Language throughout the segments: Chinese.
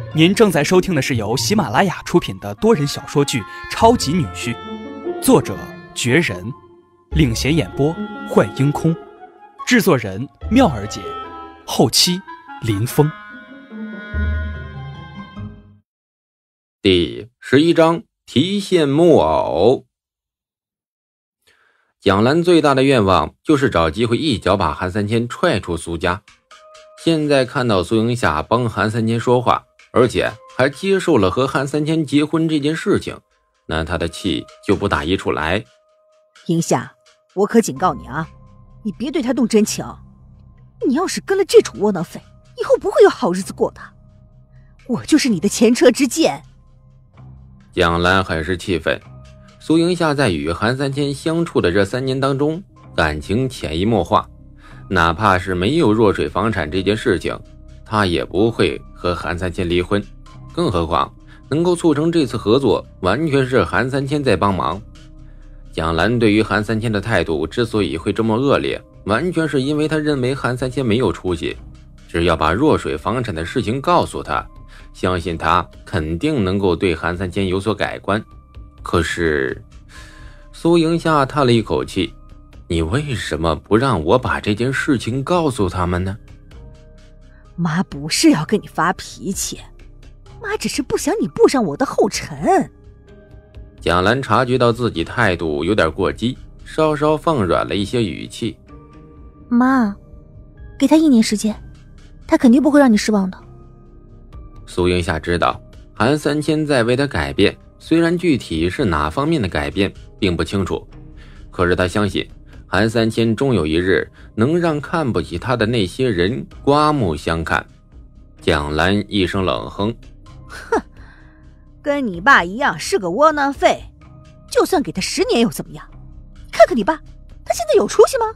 您正在收听的是由喜马拉雅出品的多人小说剧《超级女婿》，作者绝人，领衔演播幻音空，制作人妙儿姐，后期林峰。 第11章提线木偶。蒋兰最大的愿望就是找机会一脚把韩三千踹出苏家。现在看到苏营夏帮韩三千说话，而且还接受了和韩三千结婚这件事情，那他的气就不打一处来。 营夏，我可警告你啊，你别对他动真情。你要是跟了这种窝囊废，以后不会有好日子过的。我就是你的前车之鉴。 蒋兰很是气愤，苏营夏在与韩三千相处的这3年当中，感情潜移默化，哪怕是没有弱水房产这件事情，他也不会和韩三千离婚。更何况能够促成这次合作，完全是韩三千在帮忙。蒋兰对于韩三千的态度之所以会这么恶劣，完全是因为他认为韩三千没有出息，只要把弱水房产的事情告诉他，相信他肯定能够对韩三千有所改观。可是苏营夏叹了一口气，你为什么不让我把这件事情告诉他们呢？ 妈不是要跟你发脾气，妈只是不想你步上我的后尘。 蒋兰察觉到自己态度有点过激，稍稍放软了一些语气。 妈，给他1年时间，他肯定不会让你失望的。 苏营夏知道韩三千在为他改变，虽然具体是哪方面的改变并不清楚，可是他相信韩三千终有一日能让看不起他的那些人刮目相看。蒋兰一声冷哼， 哼，跟你爸一样是个窝囊废，就算给他10年又怎么样？看看你爸，他现在有出息吗？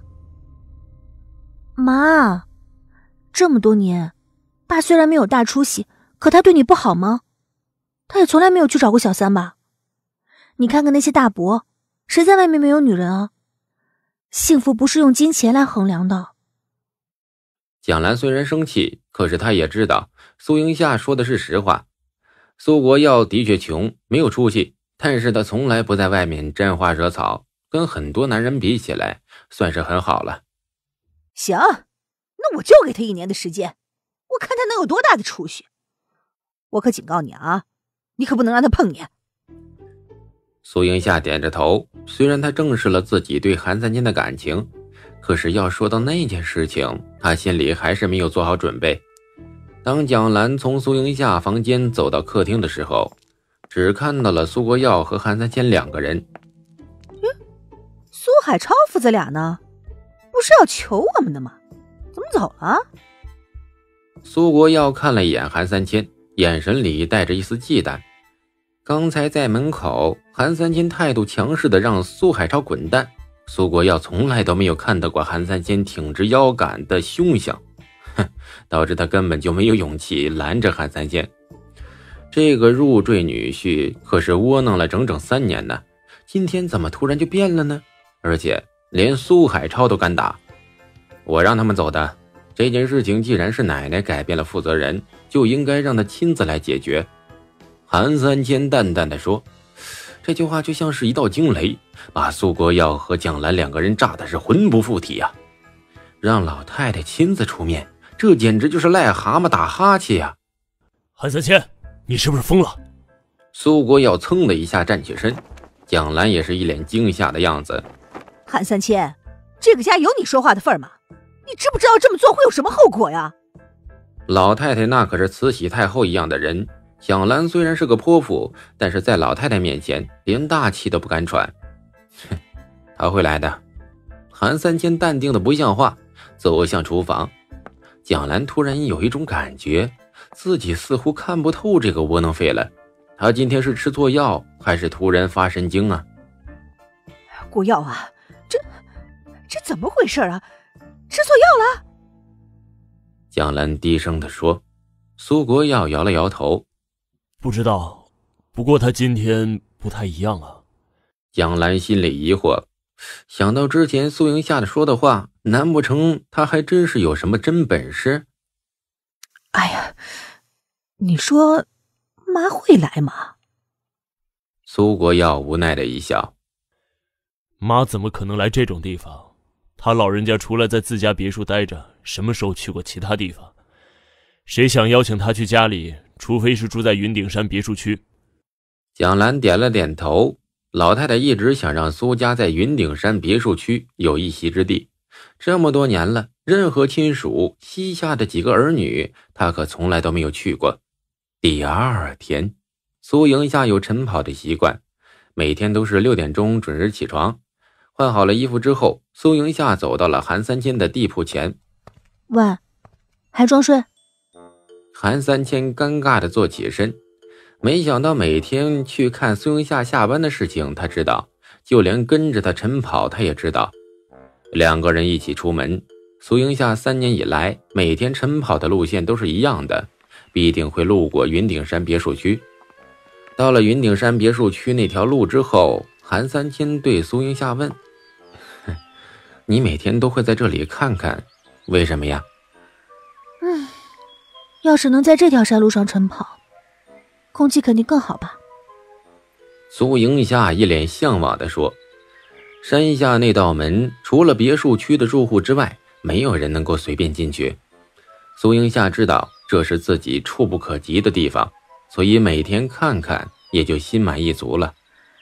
妈，这么多年，爸虽然没有大出息，可他对你不好吗？他也从来没有去找过小三吧？你看看那些大伯，谁在外面没有女人啊？幸福不是用金钱来衡量的。 蒋兰虽然生气，可是他也知道苏营夏说的是实话。苏国耀的确穷，没有出息，但是他从来不在外面沾花惹草，跟很多男人比起来算是很好了。 行，那我就给他1年的时间，我看他能有多大的出息。我可警告你啊，你可不能让他碰你。 苏营夏点着头，虽然他正视了自己对韩三千的感情，可是要说到那件事情，他心里还是没有做好准备。当蒋兰从苏营夏房间走到客厅的时候，只看到了苏国耀和韩三千2个人。 苏海超父子俩呢？不是要求我们的吗？怎么走了？ 苏国耀看了一眼韩三千，眼神里带着一丝忌惮。刚才在门口，韩三千态度强势的让苏海超滚蛋，苏国耀从来都没有看到过韩三千挺直腰杆的凶相，导致他根本就没有勇气拦着韩三千。这个入赘女婿可是窝囊了整整3年呢，今天怎么突然就变了呢？而且连苏海超都敢打。我让他们走的，这件事情既然是奶奶改变了负责人，就应该让他亲自来解决。韩三千淡淡的说，这句话就像是一道惊雷，把苏国耀和蒋兰2个人炸的是魂不附体啊！让老太太亲自出面，这简直就是癞蛤蟆打哈欠呀！ 韩三千，你是不是疯了？ 苏国耀噌的一下站起身，蒋兰也是一脸惊吓的样子。 韩三千，这个家有你说话的份吗？你知不知道这么做会有什么后果呀？ 老太太那可是慈禧太后一样的人，蒋兰虽然是个泼妇，但是在老太太面前连大气都不敢喘。哼，她会来的。韩三千淡定的不像话，走向厨房。蒋兰突然有一种感觉，自己似乎看不透这个窝囊废了。他今天是吃错药，还是突然发神经啊？ 国耀啊，这怎么回事啊？吃错药了？ 蒋兰低声地说。苏国耀摇了摇头， 不知道，不过他今天不太一样啊。 蒋兰心里疑惑，想到之前苏营夏说的话，难不成他还真是有什么真本事？ 哎呀， 你说妈会来吗？ 苏国耀无奈的一笑。 妈怎么可能来这种地方？她老人家除了在自家别墅待着，什么时候去过其他地方？谁想邀请她去家里，除非是住在云顶山别墅区。 蒋兰点了点头，老太太一直想让苏家在云顶山别墅区有一席之地，这么多年了，任何亲属膝下的几个儿女，她可从来都没有去过。第二天，苏营下有晨跑的习惯，每天都是6点钟准时起床。换好了衣服之后，苏营下走到了韩三千的地铺前。 喂，还装睡？ 韩三千尴尬地坐起身，没想到每天去看苏营下下班的事情他知道，就连跟着他晨跑他也知道。2个人一起出门，苏营下3年以来每天晨跑的路线都是一样的，必定会路过云顶山别墅区。到了云顶山别墅区那条路之后，韩三千对苏营下问：你每天都会在这里看看，为什么呀？ 要是能在这条山路上晨跑，空气肯定更好吧。 苏营下一脸向往地说，山下那道门除了别墅区的住户之外，没有人能够随便进去。苏营下知道这是自己触不可及的地方，所以每天看看也就心满意足了。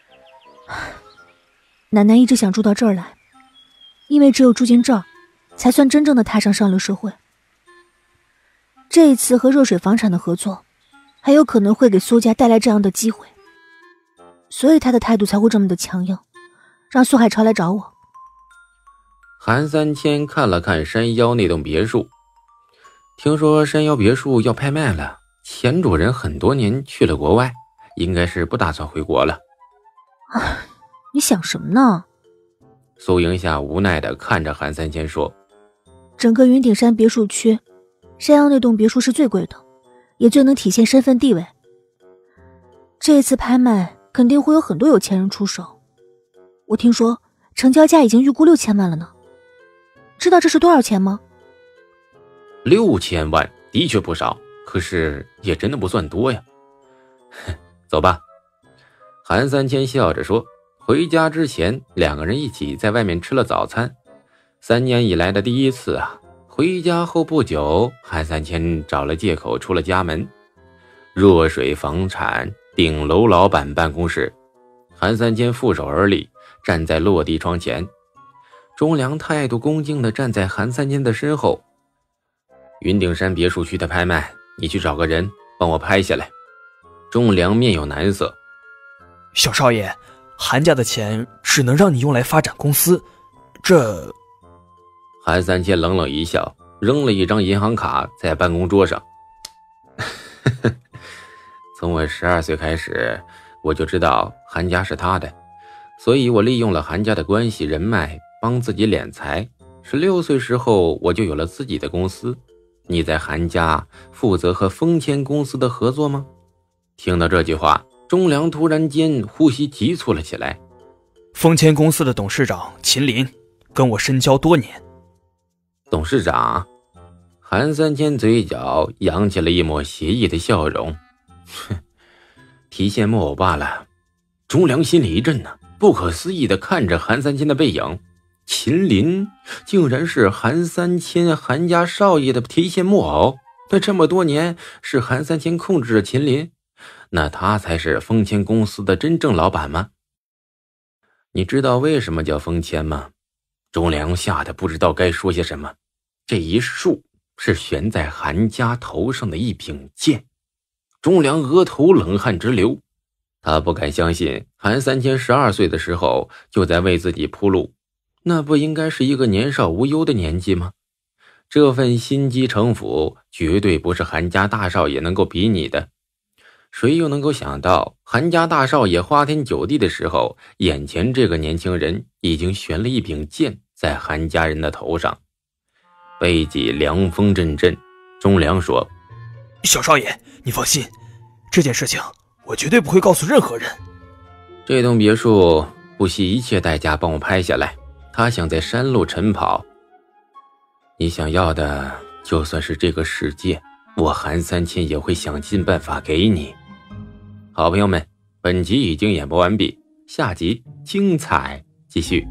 奶奶一直想住到这儿来，因为只有住进这儿，才算真正的踏上上流社会。这一次和热水房产的合作，还有可能会给苏家带来这样的机会，所以他的态度才会这么的强硬，让苏海潮来找我。 韩三千看了看山腰那栋别墅，听说山腰别墅要拍卖了，前主人很多年去了国外，应该是不打算回国了。 你想什么呢？ 苏营下无奈地看着韩三千说， 整个云顶山别墅区，山腰那栋别墅是最贵的，也最能体现身份地位。这次拍卖肯定会有很多有钱人出手，我听说成交价已经预估6000万了呢。知道这是多少钱吗 ？6000万的确不少，可是也真的不算多呀。走吧。韩三千笑着说。回家之前，2个人一起在外面吃了早餐。3年以来的第一次啊！回家后不久，韩三千找了借口出了家门。热水房产顶楼老板办公室，韩三千负手而立，站在落地窗前。钟良态度恭敬地站在韩三千的身后。云顶山别墅区的拍卖，你去找个人帮我拍下来。钟良面有难色。 小少爷，韩家的钱只能让你用来发展公司，这…… 韩三千冷冷一笑，扔了一张银行卡在办公桌上。从我12岁开始，我就知道韩家是他的，所以我利用了韩家的关系人脉，帮自己敛财。16岁时候，我就有了自己的公司。你在韩家负责和丰谦公司的合作吗？听到这句话，钟良突然间呼吸急促了起来。 丰谦公司的董事长秦林跟我深交多年。 董事长？韩三千嘴角扬起了一抹邪异的笑容。提线木偶罢了。钟良心里一震呢，不可思议地看着韩三千的背影。秦林竟然是韩三千韩家少爷的提线木偶，那这么多年是韩三千控制着秦林，那他才是丰谦公司的真正老板吗？你知道为什么叫丰谦吗？钟良吓得不知道该说些什么。这一束是悬在韩家头上的一柄剑。钟良额头冷汗直流，他不敢相信韩三千12岁的时候就在为自己铺路，那不应该是一个年少无忧的年纪吗？这份心机城府绝对不是韩家大少爷能够比拟的。谁又能够想到韩家大少爷花天酒地的时候，眼前这个年轻人已经悬了一柄剑在韩家人的头上。背脊凉风阵阵，钟良说， 小少爷你放心，这件事情我绝对不会告诉任何人。 这栋别墅不惜一切代价帮我拍下来，他想在山路晨跑。你想要的就算是这个世界， 我韩三千也会想尽办法给你。好朋友们，本集已经演播完毕，下集精彩继续。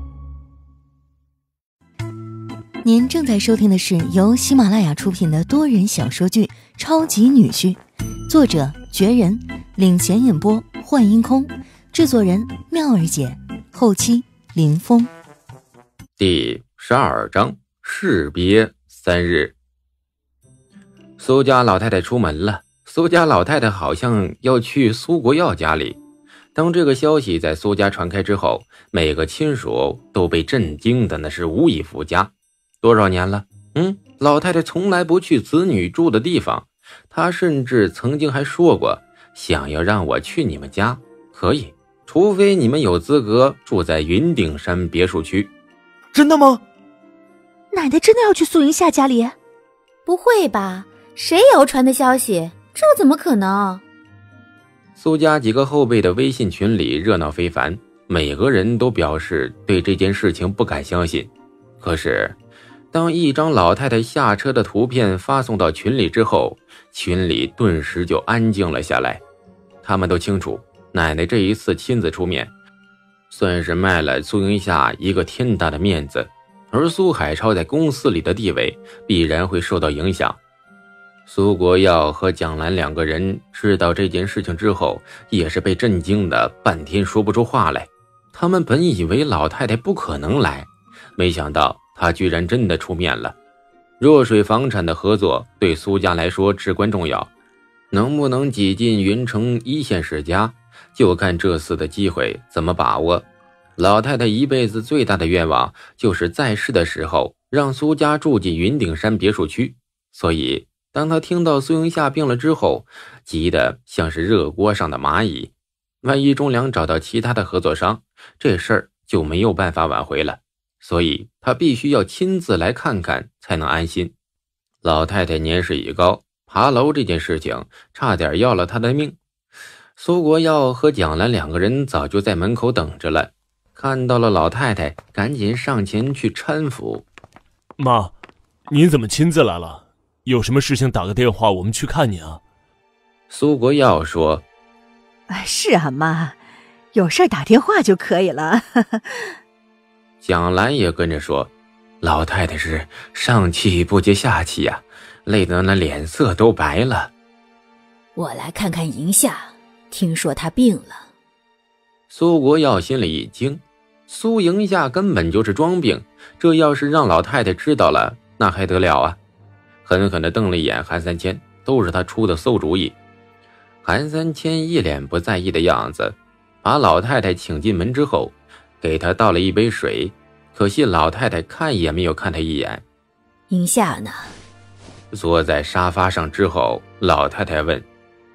您正在收听的是由喜马拉雅出品的多人小说剧《超级女婿》，作者绝人，领衔演播幻音空，制作人妙儿姐，后期林峰。 第12章士别3日。苏家老太太出门了，苏家老太太好像要去苏国耀家里。当这个消息在苏家传开之后，每个亲属都被震惊的那是无以复加。多少年了？老太太从来不去子女住的地方，她甚至曾经还说过，想要让我去你们家，可以，除非你们有资格住在云顶山别墅区。 真的吗？ 奶奶真的要去苏云夏家里？ 不会吧，谁谣传的消息？这怎么可能？ 苏家几个后辈的微信群里热闹非凡，每个人都表示对这件事情不敢相信。可是当一张老太太下车的图片发送到群里之后，群里顿时就安静了下来。他们都清楚，奶奶这一次亲自出面，算是卖了苏云夏一个天大的面子，而苏海超在公司里的地位必然会受到影响。苏国耀和蒋兰两个人知道这件事情之后，也是被震惊的半天说不出话来。他们本以为老太太不可能来，没想到她居然真的出面了。弱水房产的合作对苏家来说至关重要，能不能挤进云城一线世家，就看这次的机会怎么把握。老太太一辈子最大的愿望就是在世的时候让苏家住进云顶山别墅区，所以当她听到苏云夏病了之后，急得像是热锅上的蚂蚁。万一钟良找到其他的合作商，这事儿就没有办法挽回了，所以她必须要亲自来看看才能安心。老太太年事已高，爬楼这件事情差点要了她的命。苏国耀和蒋兰两个人早就在门口等着了，看到了老太太，赶紧上前去搀扶。 妈，您怎么亲自来了？有什么事情打个电话，我们去看你啊。 苏国耀说： 是啊，妈，有事打电话就可以了。 蒋兰也跟着说：老太太是上气不接下气呀，累得那脸色都白了。 我来看看银夏，听说她病了。 苏国耀心里一惊，苏银夏根本就是装病，这要是让老太太知道了，那还得了啊！狠狠地瞪了一眼韩三千，都是他出的馊主意。韩三千一脸不在意的样子，把老太太请进门之后，给她倒了一杯水，可惜老太太看也没有看他一眼。 银夏呢？ 坐在沙发上之后，老太太问：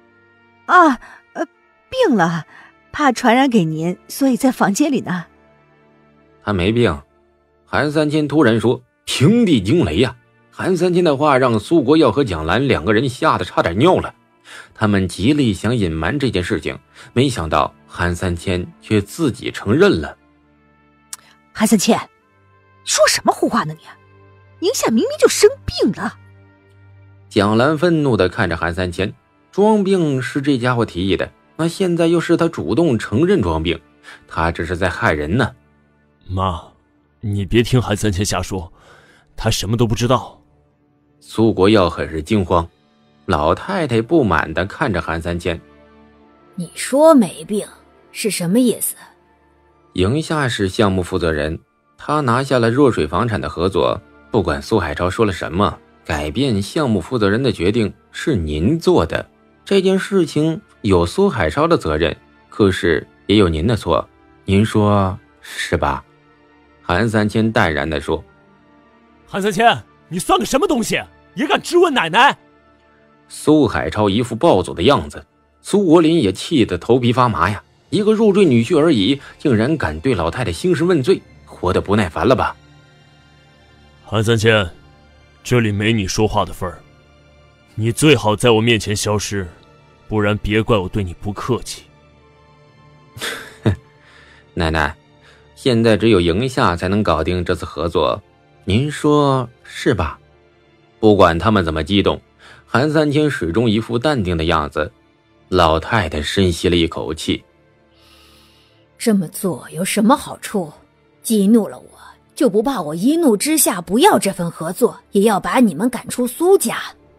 病了，怕传染给您，所以在房间里呢。 他没病。韩三千突然说，平地惊雷呀！韩三千的话让苏国耀和蒋兰两个人吓得差点尿了。他们极力想隐瞒这件事情，没想到韩三千却自己承认了。 韩三千，说什么胡话呢你？银夏明明就生病了。 蒋兰愤怒地看着韩三千，装病是这家伙提议的，那现在又是他主动承认装病，他这是在害人呢。 妈，你别听韩三千瞎说，他什么都不知道。 苏国耀很是惊慌，老太太不满地看着韩三千。 你说没病是什么意思？ 营夏是项目负责人，他拿下了弱水房产的合作，不管苏海超说了什么，改变项目负责人的决定是您做的，这件事情有苏海超的责任，可是也有您的错，您说是吧？韩三千淡然地说。 韩三千，你算个什么东西，也敢质问奶奶？ 苏海超一副暴走的样子，苏国林也气得头皮发麻呀，一个入赘女婿而已，竟然敢对老太太兴师问罪，活得不耐烦了吧？ 韩三千，这里没你说话的份儿，你最好在我面前消失，不然别怪我对你不客气。 奶奶，现在只有营夏才能搞定这次合作，您说是吧？不管他们怎么激动， 韩三千始终一副淡定的样子。老太太深吸了一口气， 这么做有什么好处？激怒了我，就不怕我一怒之下不要这份合作，也要把你们赶出苏家？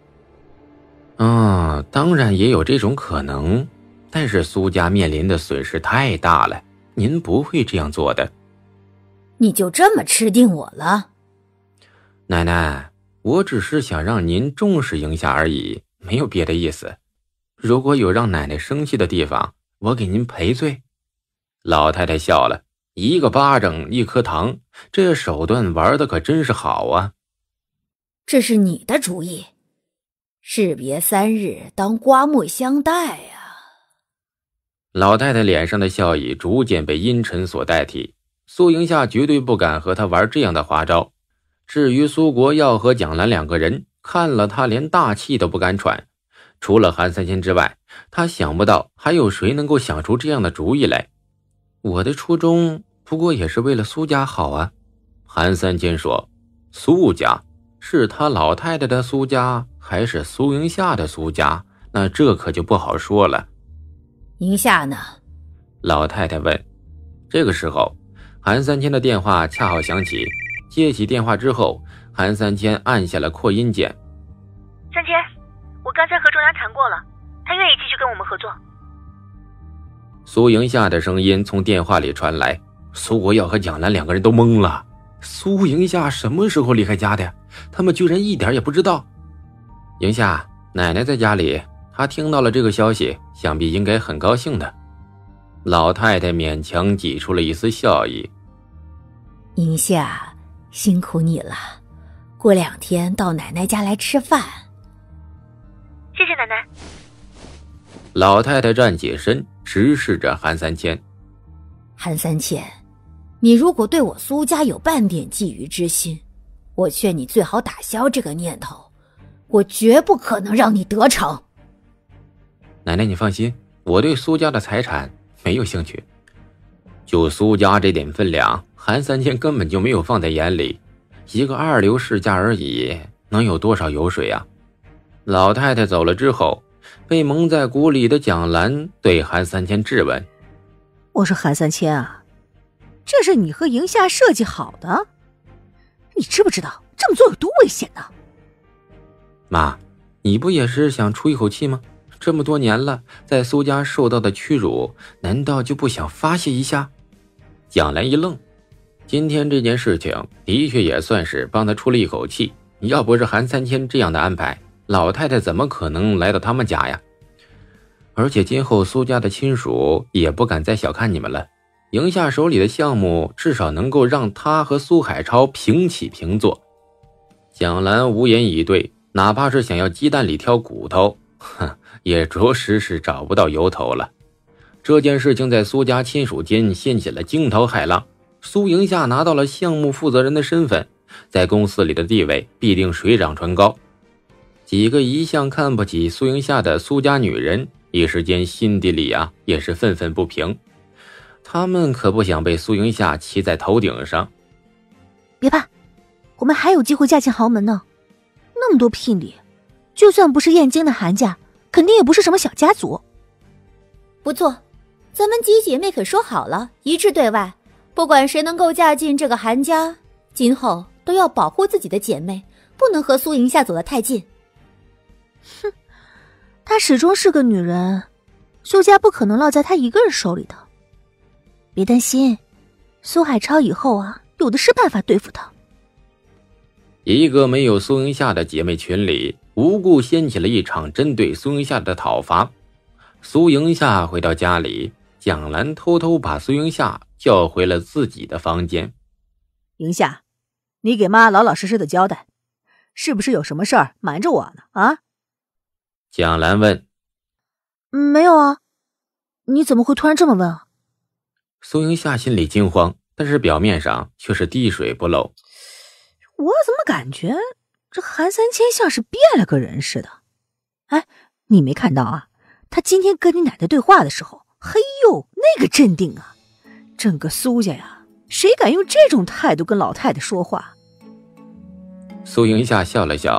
当然也有这种可能，但是苏家面临的损失太大了，您不会这样做的。 你就这么吃定我了？ 奶奶，我只是想让您重视营夏而已，没有别的意思。如果有让奶奶生气的地方，我给您赔罪。老太太笑了，一个巴掌一颗糖，这手段玩的可真是好啊。 这是你的主意，士别3日，当刮目相待啊。 老太太脸上的笑意逐渐被阴沉所代替，苏营夏绝对不敢和她玩这样的花招。至于苏国耀和蒋兰2个人，看了他连大气都不敢喘。除了韩三千之外，他想不到还有谁能够想出这样的主意来。我的初衷不过也是为了苏家好啊。韩三千说，苏家是他老太太的苏家，还是苏营夏的苏家？那这可就不好说了。 营夏呢？ 老太太问。这个时候，韩三千的电话恰好响起，接起电话之后，韩三千按下了扩音键。 三千，我刚才和仲达谈过了，他愿意继续跟我们合作。 苏营夏的声音从电话里传来，苏国耀和蒋兰2个人都懵了。苏营夏什么时候离开家的？他们居然一点也不知道。营夏，奶奶在家里，她听到了这个消息，想必应该很高兴的。老太太勉强挤出了一丝笑意。 营夏，辛苦你了，过2天到奶奶家来吃饭。 谢谢奶奶。 老太太站起身，直视着韩三千。 韩三千，你如果对我苏家有半点觊觎之心，我劝你最好打消这个念头，我绝不可能让你得逞。 奶奶你放心，我对苏家的财产没有兴趣。就苏家这点分量，韩三千根本就没有放在眼里，一个2流世家而已，能有多少油水啊？老太太走了之后，被蒙在鼓里的蒋兰对韩三千质问： 我说韩三千啊，这是你和营夏设计好的？你知不知道这么做有多危险呢？ 妈，你不也是想出一口气吗？这么多年了，在苏家受到的屈辱，难道就不想发泄一下？蒋兰一愣，今天这件事情的确也算是帮他出了一口气，要不是韩三千这样的安排，老太太怎么可能来到他们家呀？而且今后苏家的亲属也不敢再小看你们了，营夏手里的项目至少能够让他和苏海超平起平坐。蒋兰无言以对，哪怕是想要鸡蛋里挑骨头，也着实是找不到由头了。这件事情在苏家亲属间掀起了惊涛骇浪，苏营夏拿到了项目负责人的身份，在公司里的地位必定水涨船高。几个一向看不起苏营夏的苏家女人，一时间心底里也是愤愤不平。他们可不想被苏营夏骑在头顶上。 别怕，我们还有机会嫁进豪门呢。那么多聘礼，就算不是燕京的韩家，肯定也不是什么小家族。 不错，咱们几姐妹可说好了，一致对外，不管谁能够嫁进这个韩家，今后都要保护自己的姐妹，不能和苏营夏走得太近。 哼，她始终是个女人，苏家不可能落在她一个人手里的。别担心，苏海超以后有的是办法对付她。 一个没有苏营夏的姐妹群里，无故掀起了一场针对苏营夏的讨伐。苏营夏回到家里，蒋兰偷偷把苏营夏叫回了自己的房间。 营夏，你给妈老老实实的交代，是不是有什么事儿瞒着我呢？啊？ 蒋兰问。 没有啊，你怎么会突然这么问啊？ 苏营夏心里惊慌，但是表面上却是滴水不漏。 我怎么感觉这韩三千像是变了个人似的？哎，你没看到啊？他今天跟你奶奶对话的时候，嘿呦，那个镇定啊！整个苏家呀，谁敢用这种态度跟老太太说话？ 苏营夏笑了笑，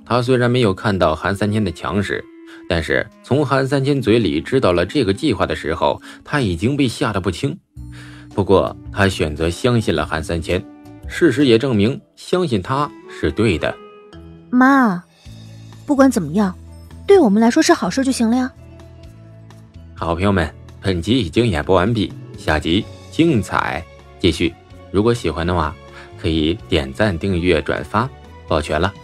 他虽然没有看到韩三千的强势，但是从韩三千嘴里知道了这个计划的时候，他已经被吓得不轻。不过他选择相信了韩三千，事实也证明相信他是对的。 妈，不管怎么样，对我们来说是好事就行了呀。 好朋友们，本集已经演播完毕，下集精彩继续。如果喜欢的话，可以点赞、订阅、转发，抱拳了。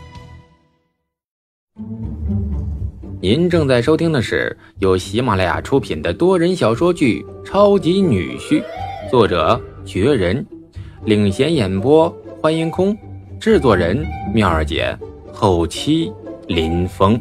您正在收听的是由喜马拉雅出品的多人小说剧《超级女婿》，作者绝人，领衔演播欢迎空，制作人妙儿姐，后期林峰。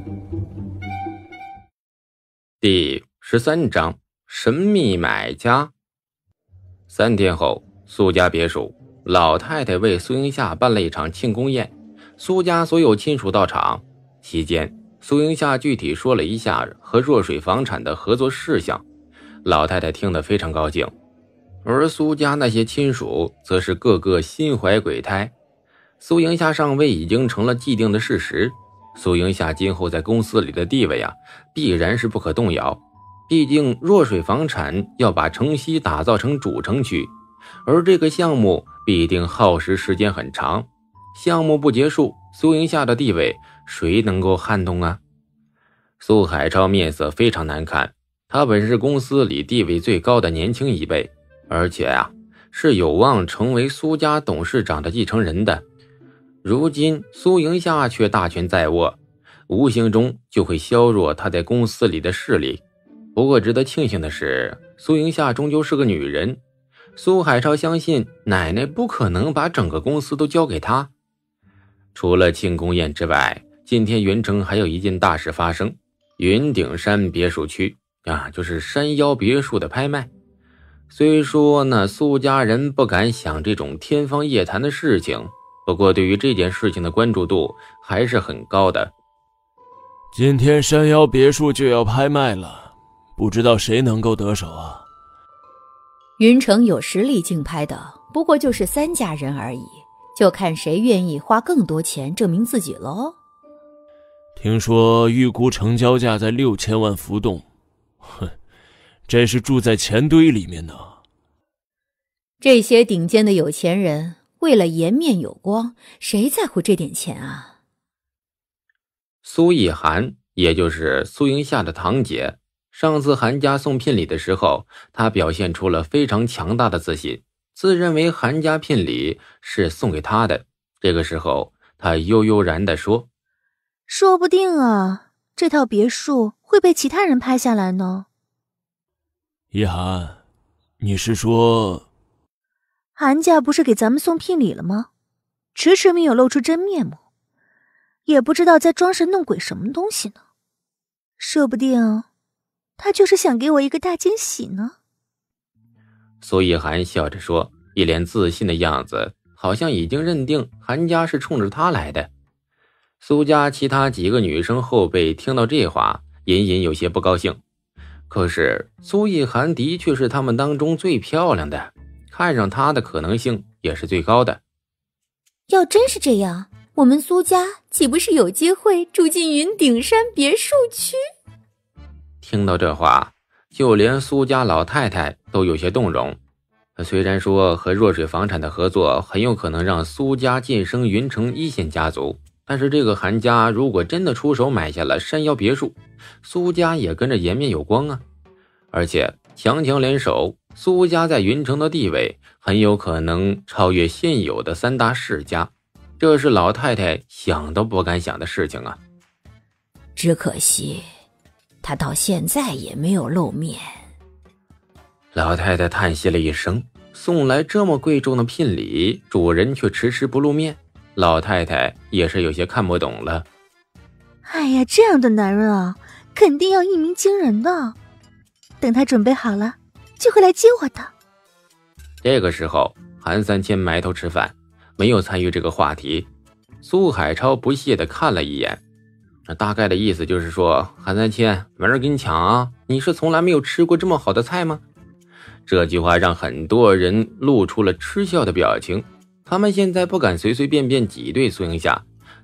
第13章神秘买家。3天后，苏家别墅，老太太为苏英夏办了一场庆功宴，苏家所有亲属到场。期间，苏英夏具体说了一下和若水房产的合作事项，老太太听得非常高兴。而苏家那些亲属则是个个心怀鬼胎。苏英夏上位已经成了既定的事实，苏英夏今后在公司里的地位必然是不可动摇。毕竟若水房产要把城西打造成主城区，而这个项目必定耗时时间很长，项目不结束，苏英夏的地位谁能够撼动啊？苏海超面色非常难看，他本是公司里地位最高的年轻一辈，而且是有望成为苏家董事长的继承人的。如今苏英夏却大权在握，无形中就会削弱他在公司里的势力。不过值得庆幸的是，苏英夏终究是个女人，苏海超相信奶奶不可能把整个公司都交给他。除了庆功宴之外，今天云城还有一件大事发生，云顶山别墅区就是山腰别墅的拍卖。虽说呢，苏家人不敢想这种天方夜谭的事情，不过对于这件事情的关注度还是很高的。 今天山腰别墅就要拍卖了，不知道谁能够得手啊？ 云城有实力竞拍的不过就是3家人而已，就看谁愿意花更多钱证明自己咯。 听说预估成交价在6000万浮动，这是住在钱堆里面呢。 这些顶尖的有钱人为了颜面有光，谁在乎这点钱啊？ 苏一涵，也就是苏英夏的堂姐，上次韩家送聘礼的时候，她表现出了非常强大的自信，自认为韩家聘礼是送给她的。这个时候，她悠悠然地说： 说不定这套别墅会被其他人拍下来呢。 一涵，你是说韩家不是给咱们送聘礼了吗？迟迟没有露出真面目，也不知道在装神弄鬼什么东西呢。说不定他就是想给我一个大惊喜呢。 苏一涵笑着说，一脸自信的样子，好像已经认定韩家是冲着他来的。苏家其他几个女生后辈听到这话，隐隐有些不高兴。可是苏一涵的确是他们当中最漂亮的，看上她的可能性也是最高的。 要真是这样，我们苏家岂不是有机会住进云顶山别墅区？ 听到这话，就连苏家老太太都有些动容。虽然说和若水房产的合作很有可能让苏家晋升云城1线家族，但是这个韩家如果真的出手买下了山腰别墅，苏家也跟着颜面有光啊。而且强强联手，苏家在云城的地位很有可能超越现有的3大世家，这是老太太想都不敢想的事情啊。 只可惜他到现在也没有露面。 老太太叹息了一声，送来这么贵重的聘礼，主人却迟迟不露面，老太太也是有些看不懂了。 哎呀，这样的男人肯定要一鸣惊人的。等他准备好了，就会来接我的。 这个时候，韩三千埋头吃饭，没有参与这个话题。苏海超不屑地看了一眼，大概的意思就是说，韩三千，没人跟你抢啊，你是从来没有吃过这么好的菜吗？这句话让很多人露出了嗤笑的表情，他们现在不敢随随便便挤兑苏英夏，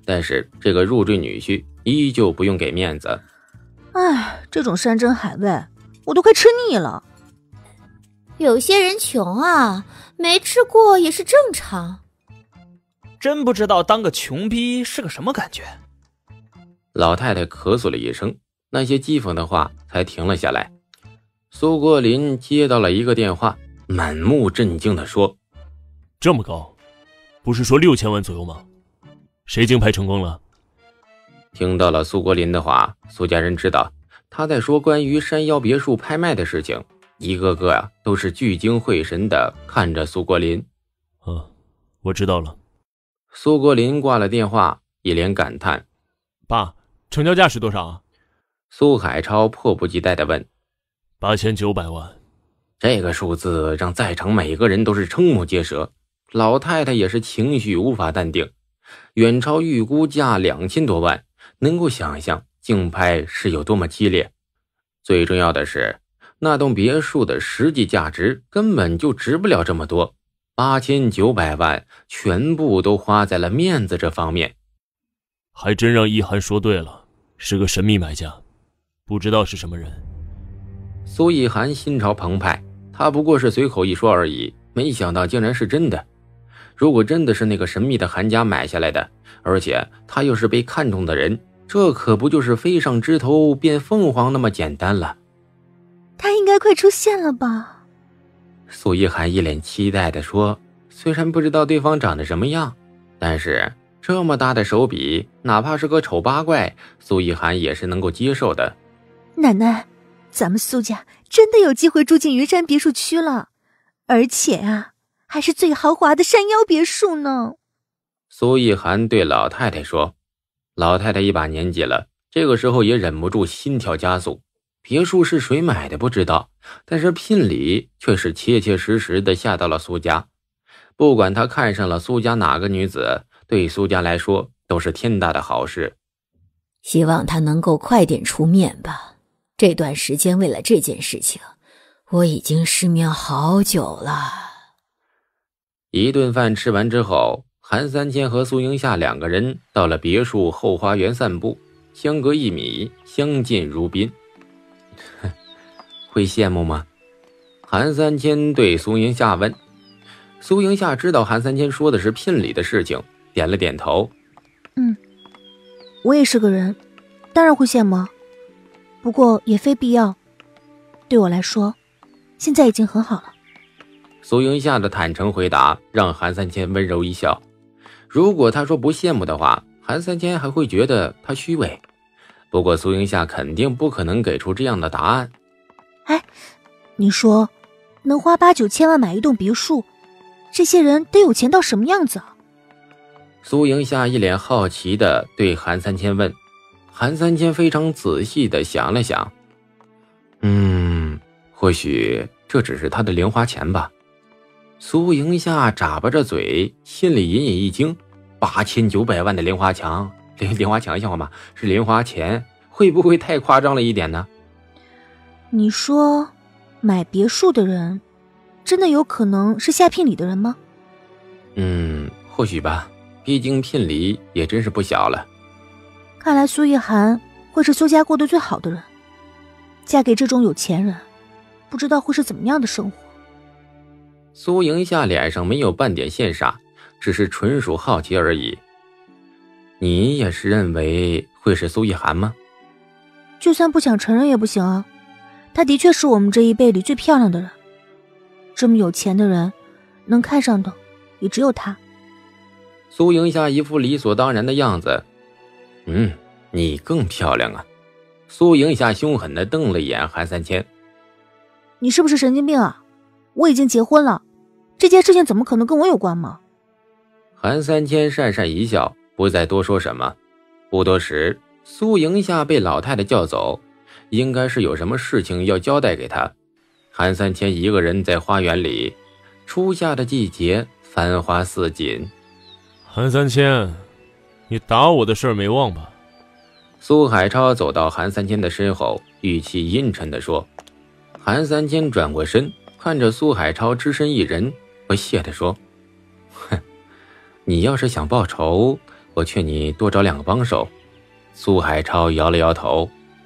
但是这个入赘女婿依旧不用给面子。 哎，这种山珍海味我都快吃腻了。 有些人穷啊，没吃过也是正常。 真不知道当个穷逼是个什么感觉。 老太太咳嗽了一声，那些讥讽的话才停了下来。苏国林接到了一个电话，满目震惊地说： 这么高，不是说6000万左右吗？谁竞拍成功了？ 听到了苏国林的话，苏家人知道他在说关于山腰别墅拍卖的事情，一个个都是聚精会神地看着苏国林。 我知道了。 苏国林挂了电话，一脸感叹： 爸，成交价是多少啊？ 苏海超迫不及待地问 ：8900万。 这个数字让在场每个人都是瞠目结舌，老太太也是情绪无法淡定，远超预估价2000多万，能够想象竞拍是有多么激烈。最重要的是，那栋别墅的实际价值根本就值不了这么多，8900万全部都花在了面子这方面。 还真让一涵说对了，是个神秘买家，不知道是什么人。 苏一涵心潮澎湃，他不过是随口一说而已，没想到竟然是真的。如果真的是那个神秘的韩家买下来的，而且他又是被看中的人，这可不就是飞上枝头变凤凰那么简单了。 他应该快出现了吧？ 苏一涵一脸期待地说，虽然不知道对方长得什么样，但是这么大的手笔，哪怕是个丑八怪，苏一涵也是能够接受的。 奶奶，咱们苏家真的有机会住进云山别墅区了，而且啊，还是最豪华的山腰别墅呢。 苏一涵对老太太说，老太太一把年纪了，这个时候也忍不住心跳加速。别墅是谁买的不知道，但是聘礼却是切切实实的下到了苏家。不管他看上了苏家哪个女子，对苏家来说都是天大的好事。 希望他能够快点出面吧，这段时间为了这件事情，我已经失眠好久了。 一顿饭吃完之后，韩三千和苏英夏两个人到了别墅后花园散步，相隔1米，相敬如宾。会羡慕吗？韩三千对苏英夏问。苏英夏知道韩三千说的是聘礼的事情，点了点头。 我也是个人，当然会羡慕，不过也非必要。对我来说，现在已经很好了。 苏英夏的坦诚回答让韩三千温柔一笑。如果他说不羡慕的话，韩三千还会觉得他虚伪。不过苏英夏肯定不可能给出这样的答案。 哎，你说能花8、9千万买一栋别墅，这些人得有钱到什么样子啊？ 苏英夏一脸好奇地对韩三千问。韩三千非常仔细地想了想，或许这只是他的零花钱吧。苏英夏眨巴着嘴，心里隐隐一惊，8900万的零花钱像话吗？是零花钱，会不会太夸张了一点呢？ 你说买别墅的人真的有可能是下聘礼的人吗？ 或许吧，毕竟聘礼也真是不小了。 看来苏一涵会是苏家过得最好的人，嫁给这种有钱人，不知道会是怎么样的生活。 苏莹夏脸上没有半点羡煞，只是纯属好奇而已。你也是认为会是苏一涵吗？ 就算不想承认也不行啊，她的确是我们这一辈里最漂亮的人，这么有钱的人能看上的也只有她。 苏莹夏一副理所当然的样子。你更漂亮啊。苏莹夏凶狠地瞪了一眼韩三千。 你是不是神经病啊？我已经结婚了，这件事情怎么可能跟我有关吗？ 韩三千讪讪一笑，不再多说什么。不多时，苏莹夏被老太太叫走，应该是有什么事情要交代给她。韩三千一个人在花园里，初夏的季节繁花似锦。 韩三千，你打我的事儿没忘吧？ 苏海超走到韩三千的身后，语气阴沉地说。韩三千转过身，看着苏海超只身一人，不屑地说：你要是想报仇， 我劝你多找2个帮手。苏海超摇了摇头。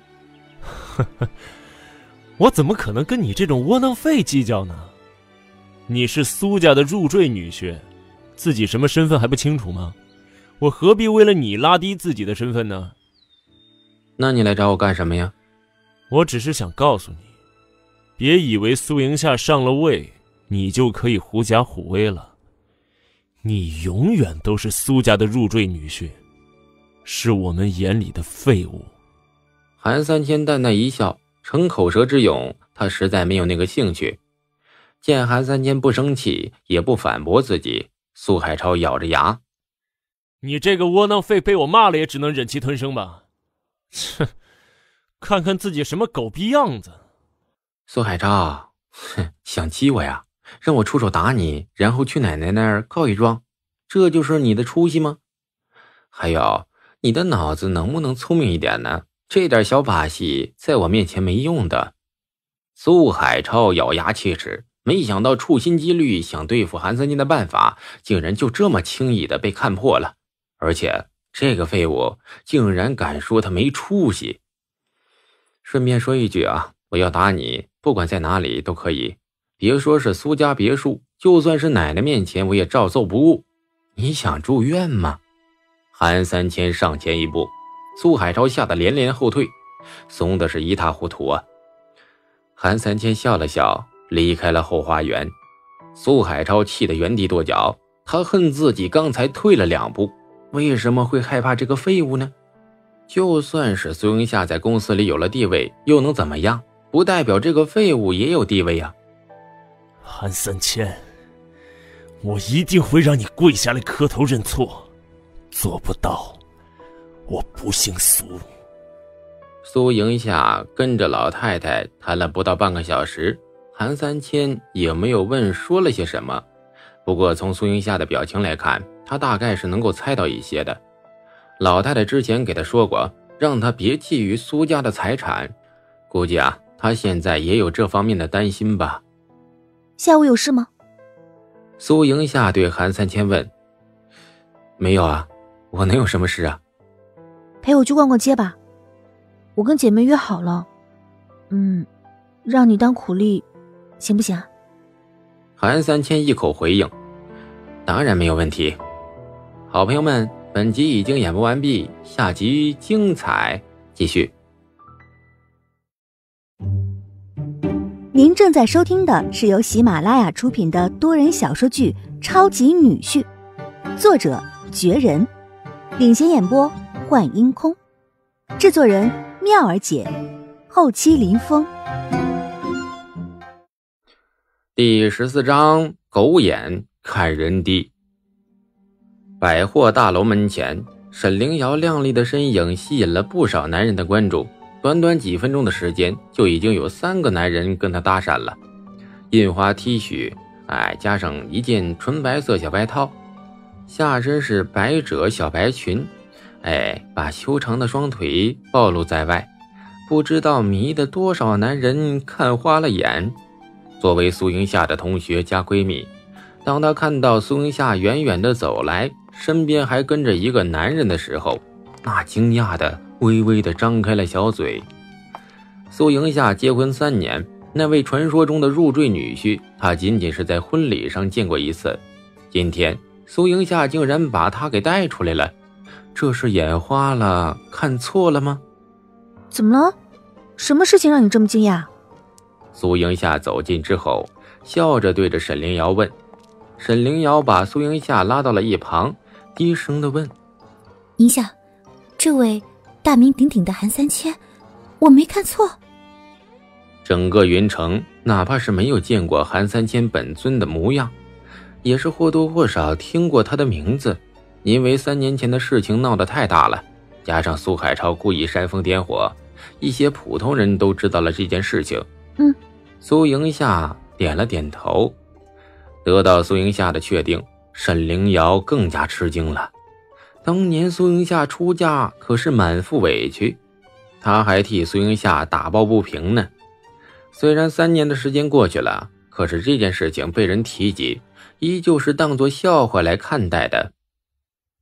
我怎么可能跟你这种窝囊废计较呢？你是苏家的入赘女婿，自己什么身份还不清楚吗？我何必为了你拉低自己的身份呢？ 那你来找我干什么呀？ 我只是想告诉你，别以为苏营夏上了位，你就可以狐假虎威了。你永远都是苏家的入赘女婿，是我们眼里的废物。 韩三千淡淡一笑，逞口舌之勇，他实在没有那个兴趣。见韩三千不生气，也不反驳自己，苏海超咬着牙： 你这个窝囊废被我骂了也只能忍气吞声吧。哼，看看自己什么狗逼样子。 苏海超，想激我呀？让我出手打你，然后去奶奶那儿告一状，这就是你的出息吗？还有，你的脑子能不能聪明一点呢？这点小把戏在我面前没用的。苏海超咬牙切齿，没想到处心积虑想对付韩三金的办法，竟然就这么轻易的被看破了。而且这个废物竟然敢说他没出息。顺便说一句啊，我要打你，不管在哪里都可以，别说是苏家别墅，就算是奶奶面前我也照揍不误。你想住院吗？韩三千上前一步，苏海超吓得连连后退，怂的是一塌糊涂啊。韩三千笑了笑，离开了后花园。苏海超气得原地跺脚，他恨自己刚才退了2步，为什么会害怕这个废物呢？就算是苏营夏在公司里有了地位，又能怎么样？不代表这个废物也有地位啊。 韩三千，我一定会让你跪下来磕头认错，做不到，我不姓苏。 苏营夏跟着老太太谈了不到半个小时，韩三千也没有问说了些什么。不过从苏营夏的表情来看，他大概是能够猜到一些的。老太太之前给他说过，让他别觊觎苏家的财产，估计啊，他现在也有这方面的担心吧。 下午有事吗？ 苏营夏对韩三千问。没有啊，我能有什么事啊？ 陪我去逛逛街吧，我跟姐妹约好了。让你当苦力，行不行啊？ 韩三千一口回应，当然没有问题。好朋友们，本集已经演播完毕，下集精彩继续。 您正在收听的是由喜马拉雅出品的多人小说剧《超级女婿》，作者绝人，领衔演播幻音空，制作人妙儿姐，后期林峰。 第14章，狗眼看人低。百货大楼门前，沈凌瑶靓丽的身影吸引了不少男人的关注。短短几分钟的时间，就已经有3个男人跟她搭讪了。印花 T 恤，加上一件纯白色小外套，下身是百褶小白裙，把修长的双腿暴露在外，不知道迷得多少男人看花了眼。作为苏营夏的同学加闺蜜，当她看到苏营夏远远地走来，身边还跟着一个男人的时候，那惊讶的微微地张开了小嘴。苏营夏结婚3年，那位传说中的入赘女婿，她仅仅是在婚礼上见过一次。今天苏营夏竟然把他给带出来了，这是眼花了，看错了吗？ 怎么了？什么事情让你这么惊讶？ 苏营夏走近之后，笑着对着沈凌瑶问。沈凌瑶把苏营夏拉到了一旁，低声地问： 营夏，这位大名鼎鼎的韩三千，我没看错？ 整个云城哪怕是没有见过韩三千本尊的模样，也是或多或少听过他的名字。因为3年前的事情闹得太大了，加上苏海超故意煽风点火，一些普通人都知道了这件事情。苏营夏点了点头。得到苏营夏的确定，沈凌瑶更加吃惊了。当年苏营夏出嫁可是满腹委屈，她还替苏营夏打抱不平呢。虽然3年的时间过去了，可是这件事情被人提及，依旧是当作笑话来看待的。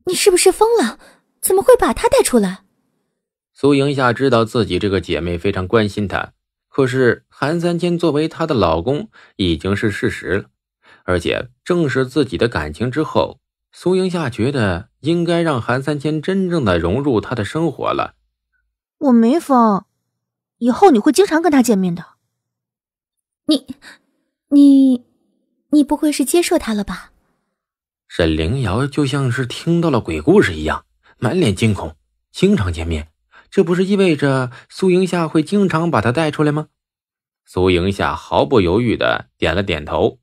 你是不是疯了？怎么会把她带出来？ 苏莹夏知道自己这个姐妹非常关心她，可是韩三千作为她的老公已经是事实了，而且正视自己的感情之后，苏莹夏觉得应该让韩三千真正的融入她的生活了。 我没疯，以后你会经常跟他见面的。 你不会是接受他了吧？ 沈凌瑶就像是听到了鬼故事一样，满脸惊恐。经常见面，这不是意味着苏莹夏会经常把他带出来吗？苏莹夏毫不犹豫地点了点头。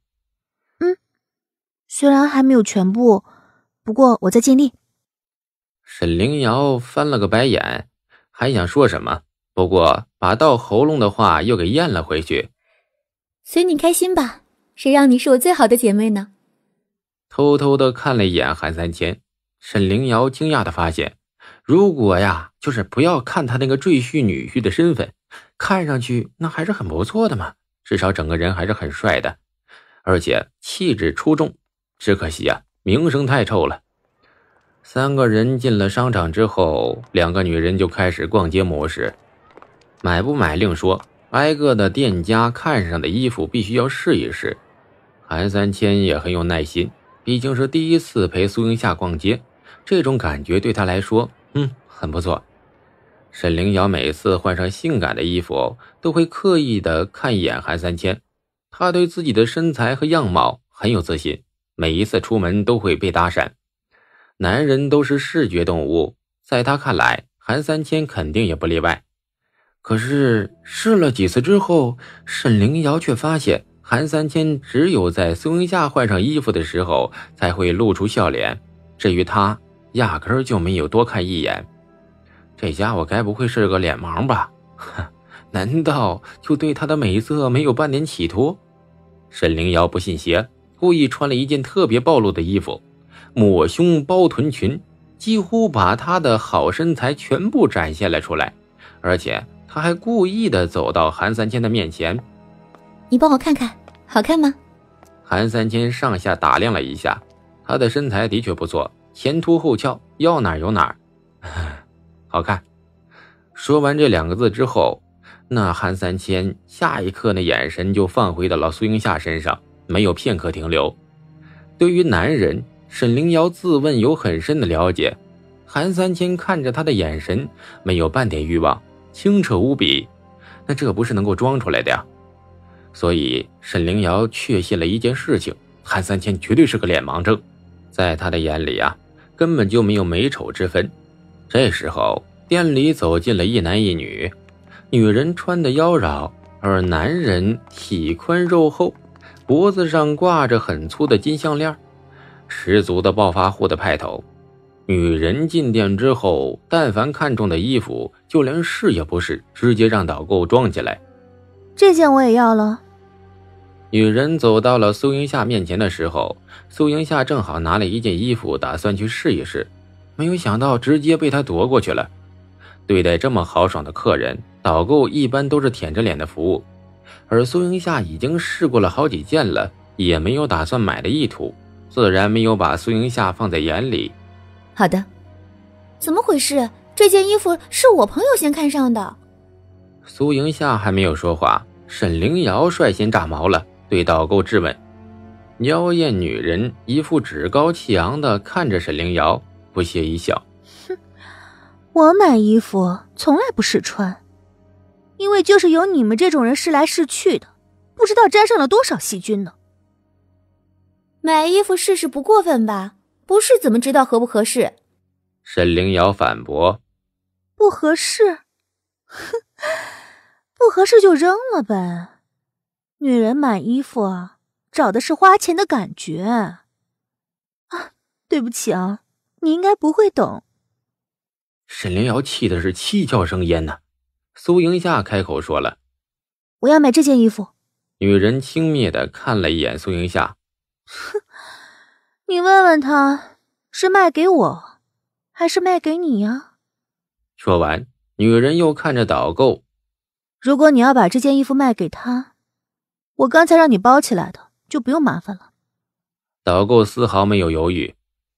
虽然还没有全部，不过我在尽力。 沈凌瑶翻了个白眼，还想说什么，不过把到喉咙的话又给咽了回去。 随你开心吧，谁让你是我最好的姐妹呢？ 偷偷地看了一眼韩三千，沈凌瑶惊讶地发现，如果呀，就是不要看他那个赘婿女婿的身份，看上去那还是很不错的嘛，至少整个人还是很帅的，而且气质出众。只可惜啊，名声太臭了。三个人进了商场之后，两个女人就开始逛街模式。买不买另说，挨个的店家看上的衣服必须要试一试。韩三千也很有耐心，毕竟是第一次陪苏莹夏逛街，这种感觉对他来说很不错。沈凌瑶每次换上性感的衣服，都会刻意的看一眼韩三千。她对自己的身材和样貌很有自信，每一次出门都会被搭讪。男人都是视觉动物，在他看来，韩三千肯定也不例外。可是试了几次之后，沈凌瑶却发现韩三千只有在苏莹夏换上衣服的时候才会露出笑脸，至于他压根儿就没有多看一眼。这家伙该不会是个脸盲吧？难道就对他的美色没有半点企图？沈凌瑶不信邪，故意穿了一件特别暴露的衣服，抹胸包臀裙，几乎把她的好身材全部展现了出来，而且她还故意的走到韩三千的面前。 你帮我看看，好看吗？ 韩三千上下打量了一下，她的身材的确不错，前凸后翘，要哪儿有哪儿，好看。说完这两个字之后，那韩三千下一刻的眼神就放回到了苏莹夏身上，没有片刻停留。对于男人，沈凌瑶自问有很深的了解，韩三千看着他的眼神没有半点欲望，清澈无比，那这不是能够装出来的呀。所以沈凌瑶确信了一件事情，韩三千绝对是个脸盲症，在他的眼里啊，根本就没有美丑之分。这时候店里走进了一男一女，女人穿的妖娆，而男人体宽肉厚，脖子上挂着很粗的金项链，十足的暴发户的派头。女人进店之后，但凡看中的衣服，就连试也不试，直接让导购装进来。 这件我也要了。 女人走到了苏莹夏面前的时候，苏莹夏正好拿了一件衣服打算去试一试，没有想到直接被她夺过去了。对待这么豪爽的客人，导购一般都是舔着脸的服务，而苏莹夏已经试过了好几件了，也没有打算买的意图，自然没有把苏莹夏放在眼里。 好的。怎么回事？这件衣服是我朋友先看上的。 苏莹夏还没有说话，沈凌瑶率先炸毛了，对导购质问。妖艳女人一副趾高气昂地看着沈凌瑶，不屑一笑。 我买衣服从来不试穿，因为就是有你们这种人试来试去的，不知道沾上了多少细菌呢。 买衣服试试不过分吧？不试怎么知道合不合适？ 沈凌瑶反驳。 不合适？不合适就扔了呗。女人买衣服啊，找的是花钱的感觉。啊，对不起啊，你应该不会懂。 沈凌瑶气的是七窍生烟呐。苏莹夏开口说了。 我要买这件衣服。 女人轻蔑地看了一眼苏莹夏。 哼，你问问他，是卖给我，还是卖给你呀？ 说完，女人又看着导购。 如果你要把这件衣服卖给他，我刚才让你包起来的，就不用麻烦了。 导购丝毫没有犹豫。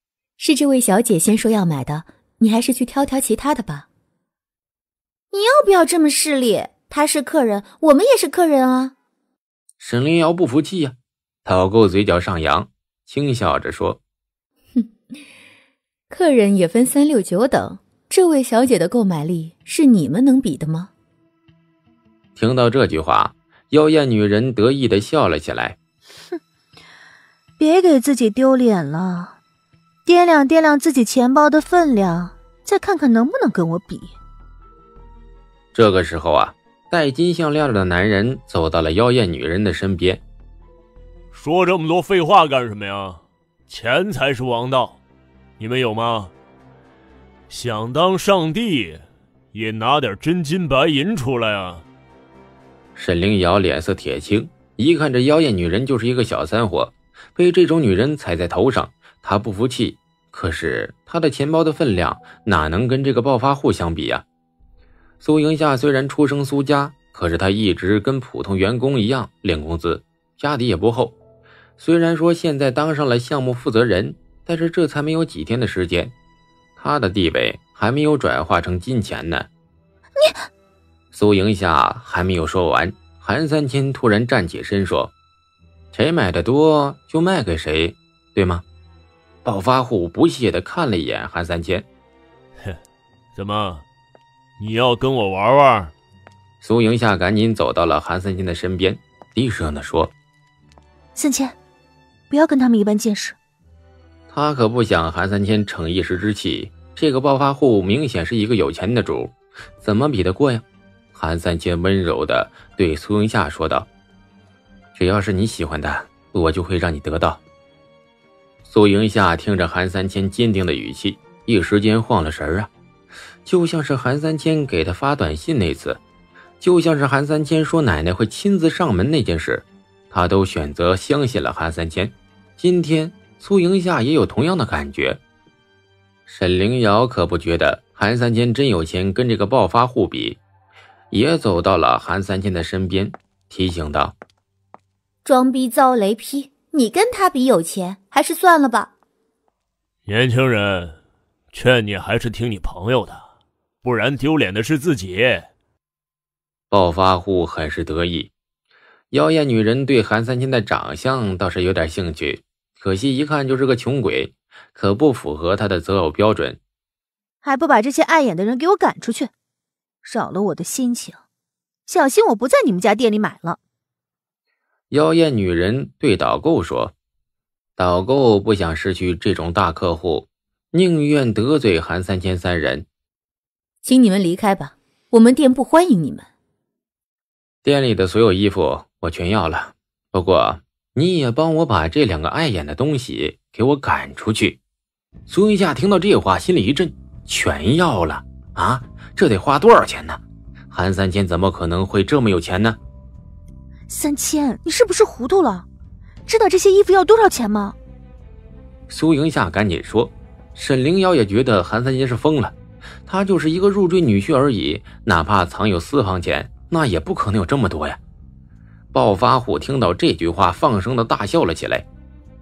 是这位小姐先说要买的，你还是去挑挑其他的吧。你要不要这么势利？他是客人，我们也是客人啊。 沈凌瑶不服气呀，导购嘴角上扬，轻笑着说： 哼，客人也分3、6、9等，这位小姐的购买力是你们能比的吗？ 听到这句话，妖艳女人得意地笑了起来。 哼，别给自己丢脸了，掂量掂量自己钱包的分量，再看看能不能跟我比。 这个时候啊，戴金项链的男人走到了妖艳女人的身边。 说这么多废话干什么呀？钱才是王道，你们有吗？想当上帝，也拿点真金白银出来啊！ 沈凌瑶脸色铁青，一看这妖艳女人就是一个小三货，被这种女人踩在头上，她不服气。可是她的钱包的分量哪能跟这个暴发户相比呀？苏营夏虽然出生苏家，可是他一直跟普通员工一样领工资，家底也不厚。虽然说现在当上了项目负责人，但是这才没有几天的时间，他的地位还没有转化成金钱呢。 你…… 苏营夏还没有说完，韩三千突然站起身说：“谁买的多就卖给谁，对吗？”暴发户不屑地看了一眼韩三千。 哼，怎么？你要跟我玩玩？ 苏营夏赶紧走到了韩三千的身边，低声地说：“ 三千，不要跟他们一般见识。” 他可不想韩三千逞一时之气，这个暴发户明显是一个有钱的主，怎么比得过呀？韩三千温柔地对苏营夏说道：“只要是你喜欢的，我就会让你得到。”苏营夏听着韩三千坚定的语气，一时间晃了神儿啊，就像是韩三千给他发短信那次，就像是韩三千说奶奶会亲自上门那件事，他都选择相信了韩三千。今天苏营夏也有同样的感觉。沈凌瑶可不觉得韩三千真有钱跟这个暴发户比，也走到了韩三千的身边，提醒道：“ 装逼遭雷劈，你跟他比有钱，还是算了吧。” 年轻人，劝你还是听你朋友的，不然丢脸的是自己。 暴发户很是得意，妖艳女人对韩三千的长相倒是有点兴趣，可惜一看就是个穷鬼，可不符合他的择偶标准。 还不把这些碍眼的人给我赶出去，扰了我的心情，小心我不在你们家店里买了。 妖艳女人对导购说，导购不想失去这种大客户，宁愿得罪韩三千3人。 请你们离开吧，我们店不欢迎你们。 店里的所有衣服我全要了，不过你也帮我把这2个碍眼的东西给我赶出去。苏云夏听到这话心里一震，全要了啊？这得花多少钱呢？韩三千怎么可能会这么有钱呢？ 三千，你是不是糊涂了？知道这些衣服要多少钱吗？ 苏营夏赶紧说。沈凌瑶也觉得韩三千是疯了，他就是一个入赘女婿而已，哪怕藏有私房钱，那也不可能有这么多呀。暴发户听到这句话，放声的大笑了起来。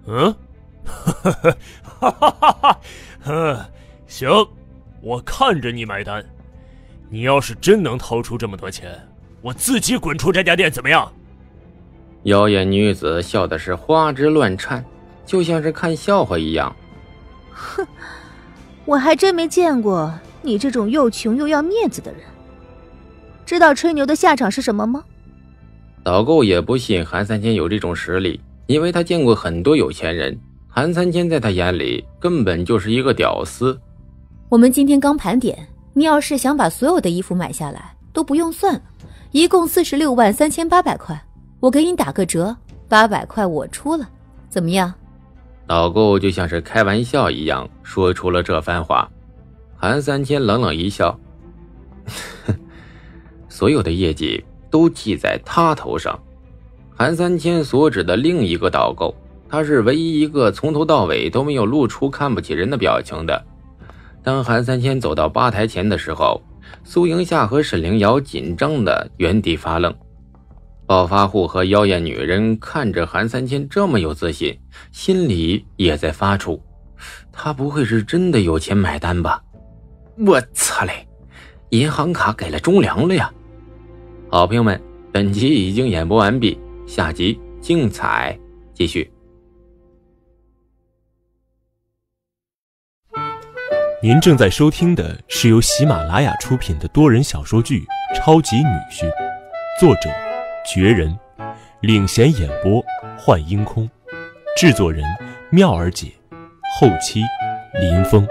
行，我看着你买单。你要是真能掏出这么多钱，我自己滚出这家店怎么样？ 妖艳女子笑的是花枝乱颤，就像是看笑话一样。 哼，我还真没见过你这种又穷又要面子的人。知道吹牛的下场是什么吗？ 导购也不信韩三千有这种实力，因为他见过很多有钱人，韩三千在他眼里根本就是一个屌丝。 我们今天刚盘点，你要是想把所有的衣服买下来都不用算了，一共463800块，我给你打个折，800块我出了，怎么样？ 导购就像是开玩笑一样说出了这番话。韩三千冷冷一笑，所有的业绩都记在他头上。韩三千所指的另一个导购，他是唯一一个从头到尾都没有露出看不起人的表情的。当韩三千走到吧台前的时候，苏营夏和沈凌瑶紧张的原地发愣。暴发户和妖艳女人看着韩三千这么有自信，心里也在发怵， 他不会是真的有钱买单吧？我擦嘞，银行卡给了忠良了呀！好朋友们，本集已经演播完毕，下集精彩继续。 您正在收听的是由喜马拉雅出品的多人小说剧《超级女婿》，作者绝人，领衔演播幻音空，制作人妙儿姐，后期林峰。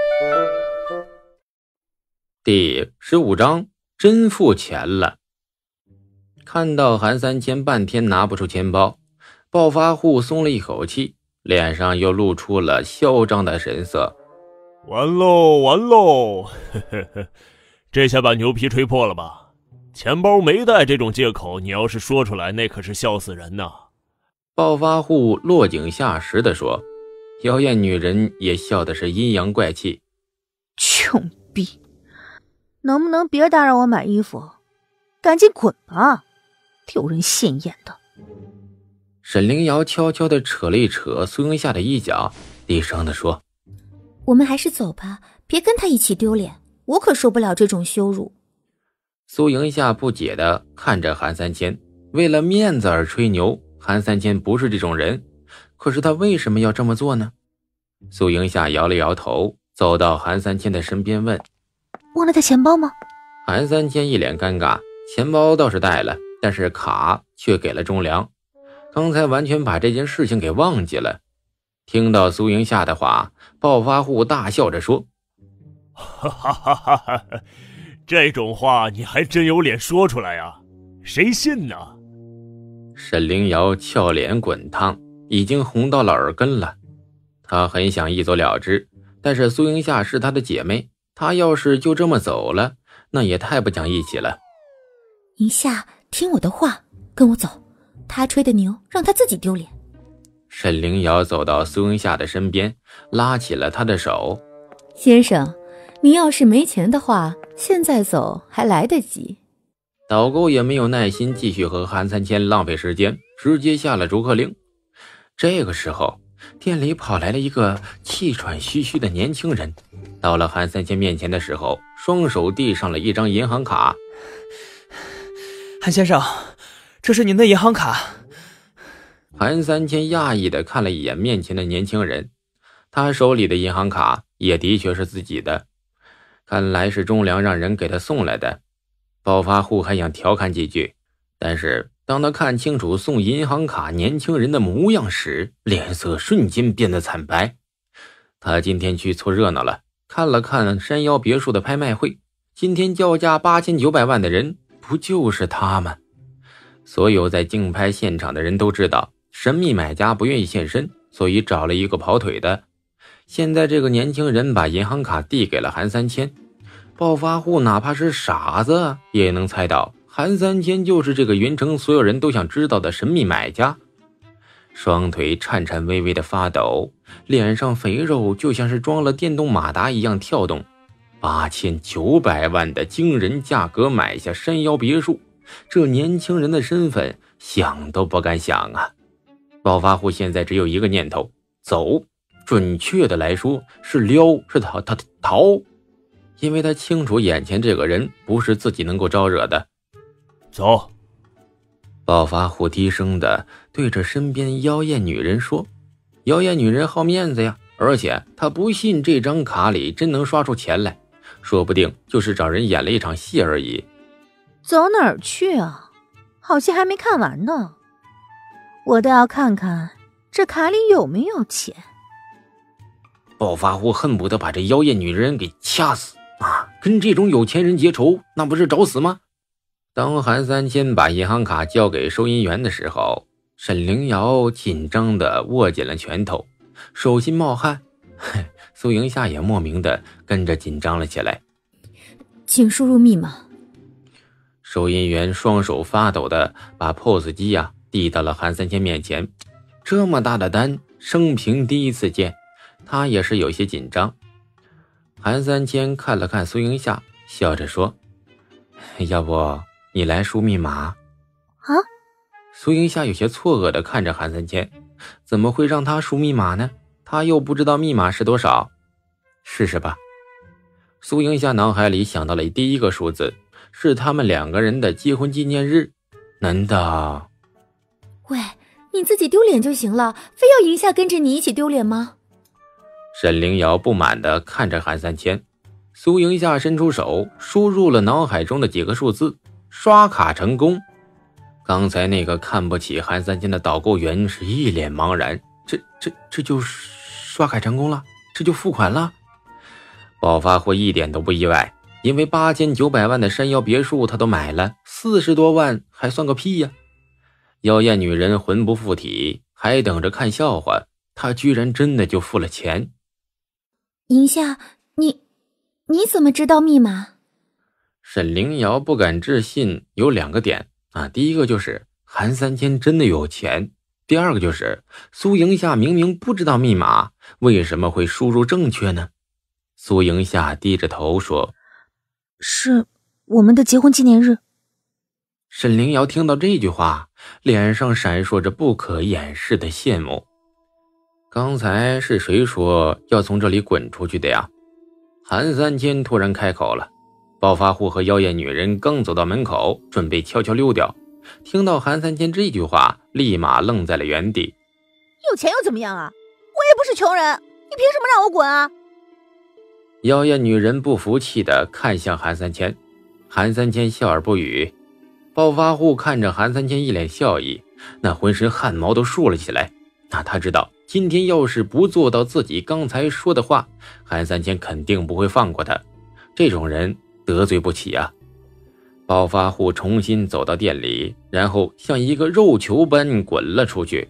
第15章，真付钱了。看到韩三千半天拿不出钱包，暴发户松了一口气，脸上又露出了嚣张的神色。 完喽完喽，呵呵呵，这下把牛皮吹破了吧？钱包没带这种借口，你要是说出来，那可是笑死人呐！ 暴发户落井下石地说，妖艳女人也笑的是阴阳怪气。 穷逼，能不能别打扰我买衣服？赶紧滚吧，丢人现眼的。 沈凌瑶悄悄地扯了一扯苏英夏的衣角，低声地说， 我们还是走吧，别跟他一起丢脸，我可受不了这种羞辱。 苏英夏不解地看着韩三千，为了面子而吹牛，韩三千不是这种人，可是他为什么要这么做呢？苏英夏摇了摇头，走到韩三千的身边问， 忘了带钱包吗？ 韩三千一脸尴尬，钱包倒是带了，但是卡却给了忠良，刚才完全把这件事情给忘记了。听到苏英夏的话，暴发户大笑着说， 哈哈哈哈哈，这种话你还真有脸说出来呀？谁信呢？ 沈凌瑶俏脸滚烫，已经红到了耳根了。她很想一走了之，但是苏英夏是她的姐妹，她要是就这么走了，那也太不讲义气了。 银夏，听我的话，跟我走，他吹的牛让他自己丢脸。 沈凌瑶走到苏英夏的身边，拉起了她的手， 先生，你要是没钱的话，现在走还来得及。 导购也没有耐心继续和韩三千浪费时间，直接下了逐客令。这个时候，店里跑来了一个气喘吁吁的年轻人，到了韩三千面前的时候，双手递上了一张银行卡。 韩先生，这是您的银行卡。 韩三千讶异地看了一眼面前的年轻人，他手里的银行卡也的确是自己的，看来是忠良让人给他送来的。暴发户还想调侃几句，但是当他看清楚送银行卡年轻人的模样时，脸色瞬间变得惨白。他今天去凑热闹了，看了看山腰别墅的拍卖会，今天叫价8900万的人不就是他吗？所有在竞拍现场的人都知道神秘买家不愿意现身，所以找了一个跑腿的。现在这个年轻人把银行卡递给了韩三千，暴发户哪怕是傻子也能猜到韩三千就是这个云城所有人都想知道的神秘买家。双腿颤颤巍巍的发抖，脸上肥肉就像是装了电动马达一样跳动。8900万的惊人价格买下山腰别墅，这年轻人的身份想都不敢想啊！暴发户现在只有一个念头，走，准确的来说是撩，是逃，因为他清楚眼前这个人不是自己能够招惹的。 走。 暴发户低声的对着身边妖艳女人说，妖艳女人好面子呀，而且她不信这张卡里真能刷出钱来，说不定就是找人演了一场戏而已。 走哪儿去啊？好戏还没看完呢，我倒要看看这卡里有没有钱。 暴发户恨不得把这妖艳女人给掐死啊！跟这种有钱人结仇，那不是找死吗？当韩三千把银行卡交给收银员的时候，沈凌瑶紧张地握紧了拳头，手心冒汗。苏莹夏也莫名的跟着紧张了起来。 请输入密码。 收银员双手发抖的把 POS 机递到了韩三千面前，这么大的单，生平第一次见，他也是有些紧张。韩三千看了看苏莹夏，笑着说，要不你来输密码啊？ 苏莹夏有些错愕的看着韩三千，怎么会让他输密码呢？ 他又不知道密码是多少。试试吧。苏莹夏脑海里想到了第一个数字，是他们2个人的结婚纪念日。难道…… 喂，你自己丢脸就行了，非要赢夏跟着你一起丢脸吗？ 沈凌瑶不满地看着韩三千。苏莹夏伸出手，输入了脑海中的几个数字，刷卡成功。刚才那个看不起韩三千的导购员是一脸茫然，这就刷卡成功了？这就付款了？暴发户一点都不意外，因为8900万的山腰别墅他都买了，40多万还算个屁呀！妖艳女人魂不附体，还等着看笑话，她居然真的就付了钱。 银夏，你怎么知道密码？ 沈凌瑶不敢置信，有2个点啊。第一个就是韩三千真的有钱，第二个就是苏莹夏明明不知道密码，为什么会输入正确呢？苏莹夏低着头说： 是我们的结婚纪念日。 沈凌瑶听到这句话，脸上闪烁着不可掩饰的羡慕。刚才是谁说要从这里滚出去的呀？韩三千突然开口了。暴发户和妖艳女人刚走到门口，准备悄悄溜掉，听到韩三千这句话，立马愣在了原地。 有钱又怎么样啊？我也不是穷人，你凭什么让我滚啊？ 妖艳女人不服气地看向韩三千，韩三千笑而不语。暴发户看着韩三千一脸笑意，那浑身汗毛都竖了起来。那他知道今天要是不做到自己刚才说的话，韩三千肯定不会放过他，这种人得罪不起啊。暴发户重新走到店里，然后像一个肉球般滚了出去。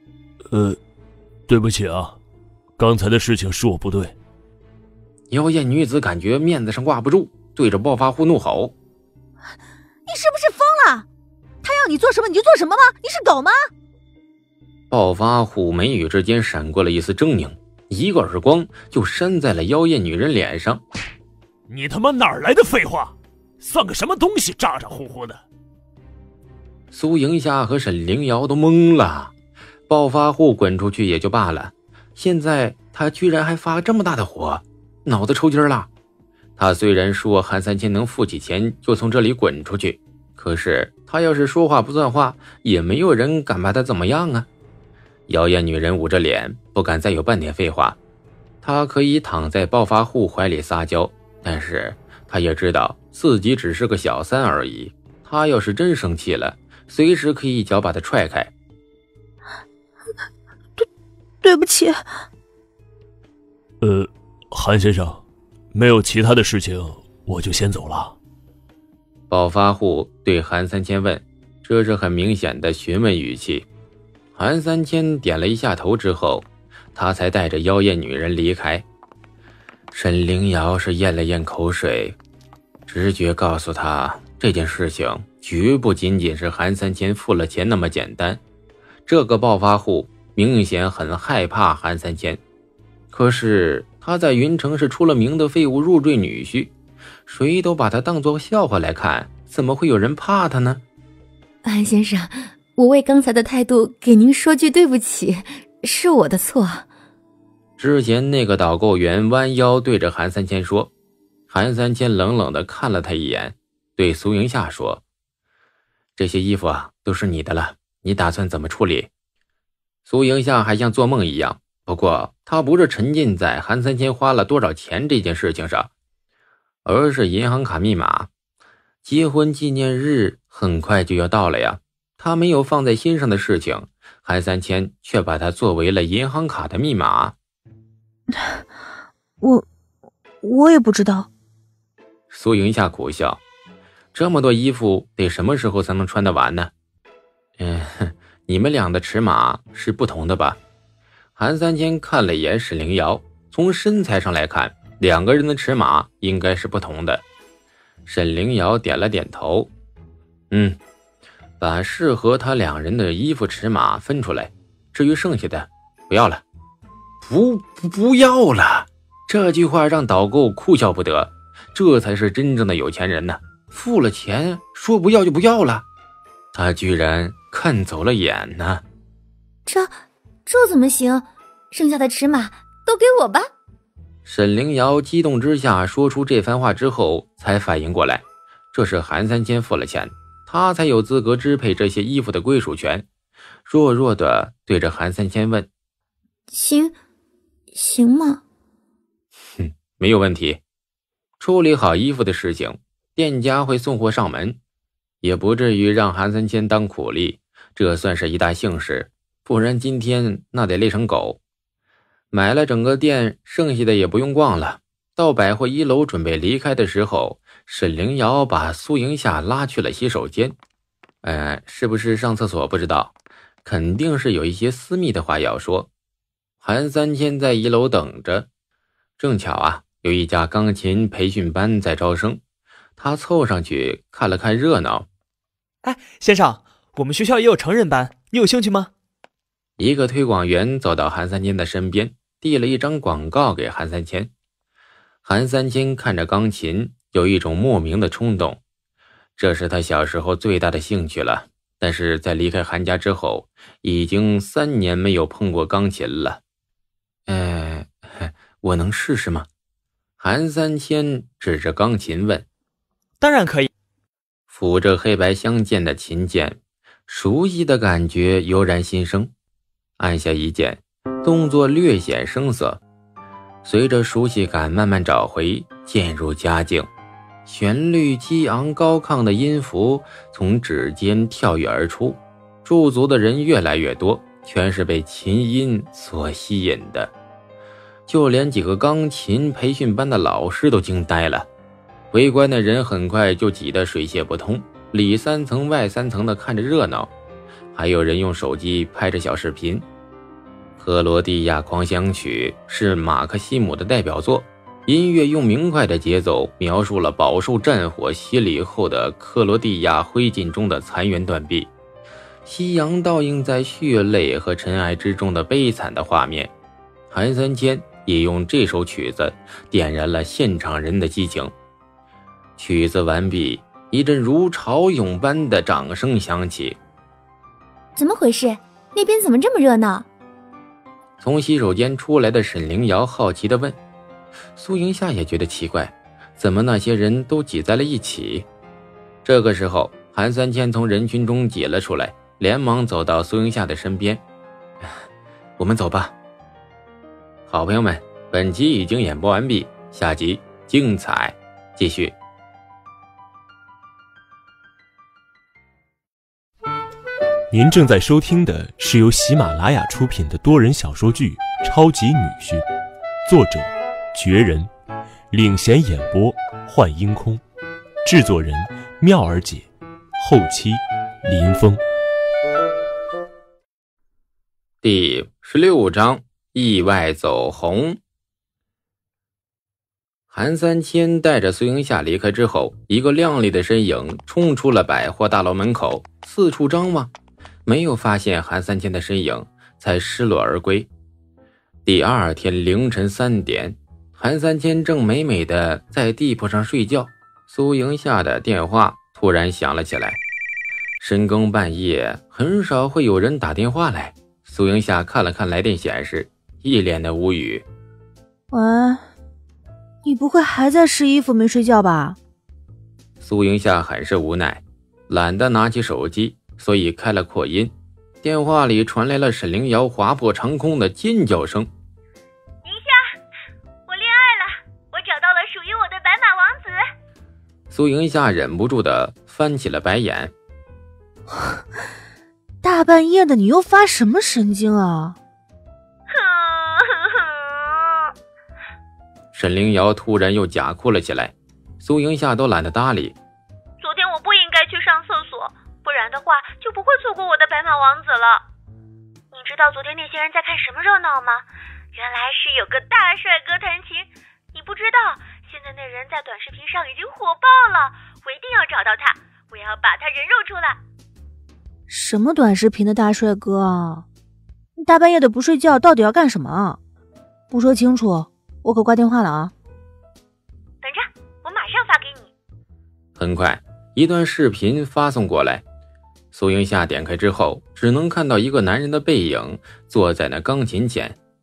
对不起啊，刚才的事情是我不对。 妖艳女子感觉面子上挂不住，对着暴发户怒吼： 你是不是疯了？他要你做什么你就做什么吗？你是狗吗？ 暴发户眉宇之间闪过了一丝狰狞，一个耳光就扇在了妖艳女人脸上。 你他妈哪儿来的废话？算个什么东西，咋咋呼呼的。 苏莹夏和沈凌瑶都懵了。暴发户滚出去也就罢了，现在他居然还发这么大的火，脑子抽筋了。他虽然说韩三千能付起钱就从这里滚出去，可是他要是说话不算话，也没有人敢把他怎么样啊。妖艳女人捂着脸，不敢再有半点废话。她可以躺在暴发户怀里撒娇，但是她也知道自己只是个小三而已。她要是真生气了，随时可以一脚把他踹开。 对不起。 韩先生，没有其他的事情，我就先走了。 暴发户对韩三千问，这是很明显的询问语气。韩三千点了一下头之后，他才带着妖艳女人离开。沈凌瑶是咽了咽口水，直觉告诉他，这件事情绝不仅仅是韩三千付了钱那么简单。这个暴发户明显很害怕韩三千，可是他在云城是出了名的废物入赘女婿，谁都把他当作笑话来看，怎么会有人怕他呢？ 韩先生，我为刚才的态度给您说句对不起，是我的错。 之前那个导购员弯腰对着韩三千说。韩三千冷冷地看了他一眼，对苏莹夏说：这些衣服啊都是你的了，你打算怎么处理？苏莹夏还像做梦一样，不过她不是沉浸在韩三千花了多少钱这件事情上，而是银行卡密码。结婚纪念日很快就要到了呀，他没有放在心上的事情，韩三千却把它作为了银行卡的密码。 我也不知道。 苏莹夏苦笑，这么多衣服得什么时候才能穿得完呢？你们俩的尺码是不同的吧？韩三千看了一眼沈凌瑶，从身材上来看，2个人的尺码应该是不同的。沈凌瑶点了点头，把适合他2人的衣服尺码分出来，至于剩下的不要了。不要了，这句话让导购哭笑不得，这才是真正的有钱人呢，付了钱说不要就不要了，他居然看走了眼呢。 这怎么行？ 剩下的尺码都给我吧。 沈凌瑶激动之下说出这番话之后，才反应过来，这是韩三千付了钱，他才有资格支配这些衣服的归属权。弱弱的对着韩三千问： 行吗？ 没有问题。处理好衣服的事情，店家会送货上门，也不至于让韩三千当苦力，这算是一大幸事，不然今天那得累成狗。买了整个店，剩下的也不用逛了。到百货1楼准备离开的时候，沈凌瑶把苏莹夏拉去了洗手间。是不是上厕所不知道，肯定是有一些私密的话要说。韩三千在1楼等着，正巧啊，有一家钢琴培训班在招生，他凑上去看了看热闹。 先生，我们学校也有成人班，你有兴趣吗？ 一个推广员走到韩三千的身边，递了一张广告给韩三千。韩三千看着钢琴，有一种莫名的冲动，这是他小时候最大的兴趣了，但是在离开韩家之后，已经3年没有碰过钢琴了。我能试试吗？韩三千指着钢琴问。 当然可以。 抚着黑白相间的琴键，熟悉的感觉油然心生。按下一键，动作略显生涩，随着熟悉感慢慢找回，渐入佳境。旋律激昂高亢的音符从指尖跳跃而出，驻足的人越来越多，全是被琴音所吸引的。就连几个钢琴培训班的老师都惊呆了，围观的人很快就挤得水泄不通，里3层外3层的看着热闹，还有人用手机拍着小视频。克罗地亚狂想曲是马克西姆的代表作，音乐用明快的节奏描述了饱受战火洗礼后的克罗地亚灰烬中的残垣断壁，夕阳倒映在血泪和尘埃之中的悲惨的画面。韩三千也用这首曲子点燃了现场人的激情。曲子完毕，一阵如潮涌般的掌声响起。 怎么回事？那边怎么这么热闹？ 从洗手间出来的沈凌瑶好奇地问。苏莹夏也觉得奇怪，怎么那些人都挤在了一起？这个时候，韩三千从人群中挤了出来，连忙走到苏莹夏的身边。我们走吧。好朋友们，本集已经演播完毕，下集精彩继续。 您正在收听的是由喜马拉雅出品的多人小说剧《超级女婿》，作者绝人，领衔演播幻音空，制作人妙儿姐，后期林峰。 第16章意外走红。韩三千带着苏莹夏离开之后，一个靓丽的身影冲出了百货大楼门口，四处张望，没有发现韩三千的身影，才失落而归。第二天凌晨3点，韩三千正美美的在地铺上睡觉，苏莹夏的电话突然响了起来。深更半夜，很少会有人打电话来。苏莹夏看了看来电显示，一脸的无语。 喂，你不会还在试衣服没睡觉吧？ 苏莹夏很是无奈，懒得拿起手机，所以开了扩音。电话里传来了沈凌瑶划破长空的尖叫声。 宁夏，我恋爱了，我找到了属于我的白马王子。 苏莹夏忍不住的翻起了白眼。 大半夜的你又发什么神经啊？ 沈凌瑶突然又假哭了起来，苏莹夏都懒得搭理。 昨天我不应该去上厕所，不然的话就不会错过我的白马王子了。你知道昨天那些人在看什么热闹吗？原来是有个大帅哥弹琴。你不知道，现在那人在短视频上已经火爆了，我一定要找到他，我要把他人肉出来。 什么短视频的大帅哥啊？你大半夜的不睡觉，到底要干什么？不说清楚，我可挂电话了啊！ 等着，我马上发给你。 很快，一段视频发送过来。苏莹夏点开之后，只能看到一个男人的背影坐在那钢琴前。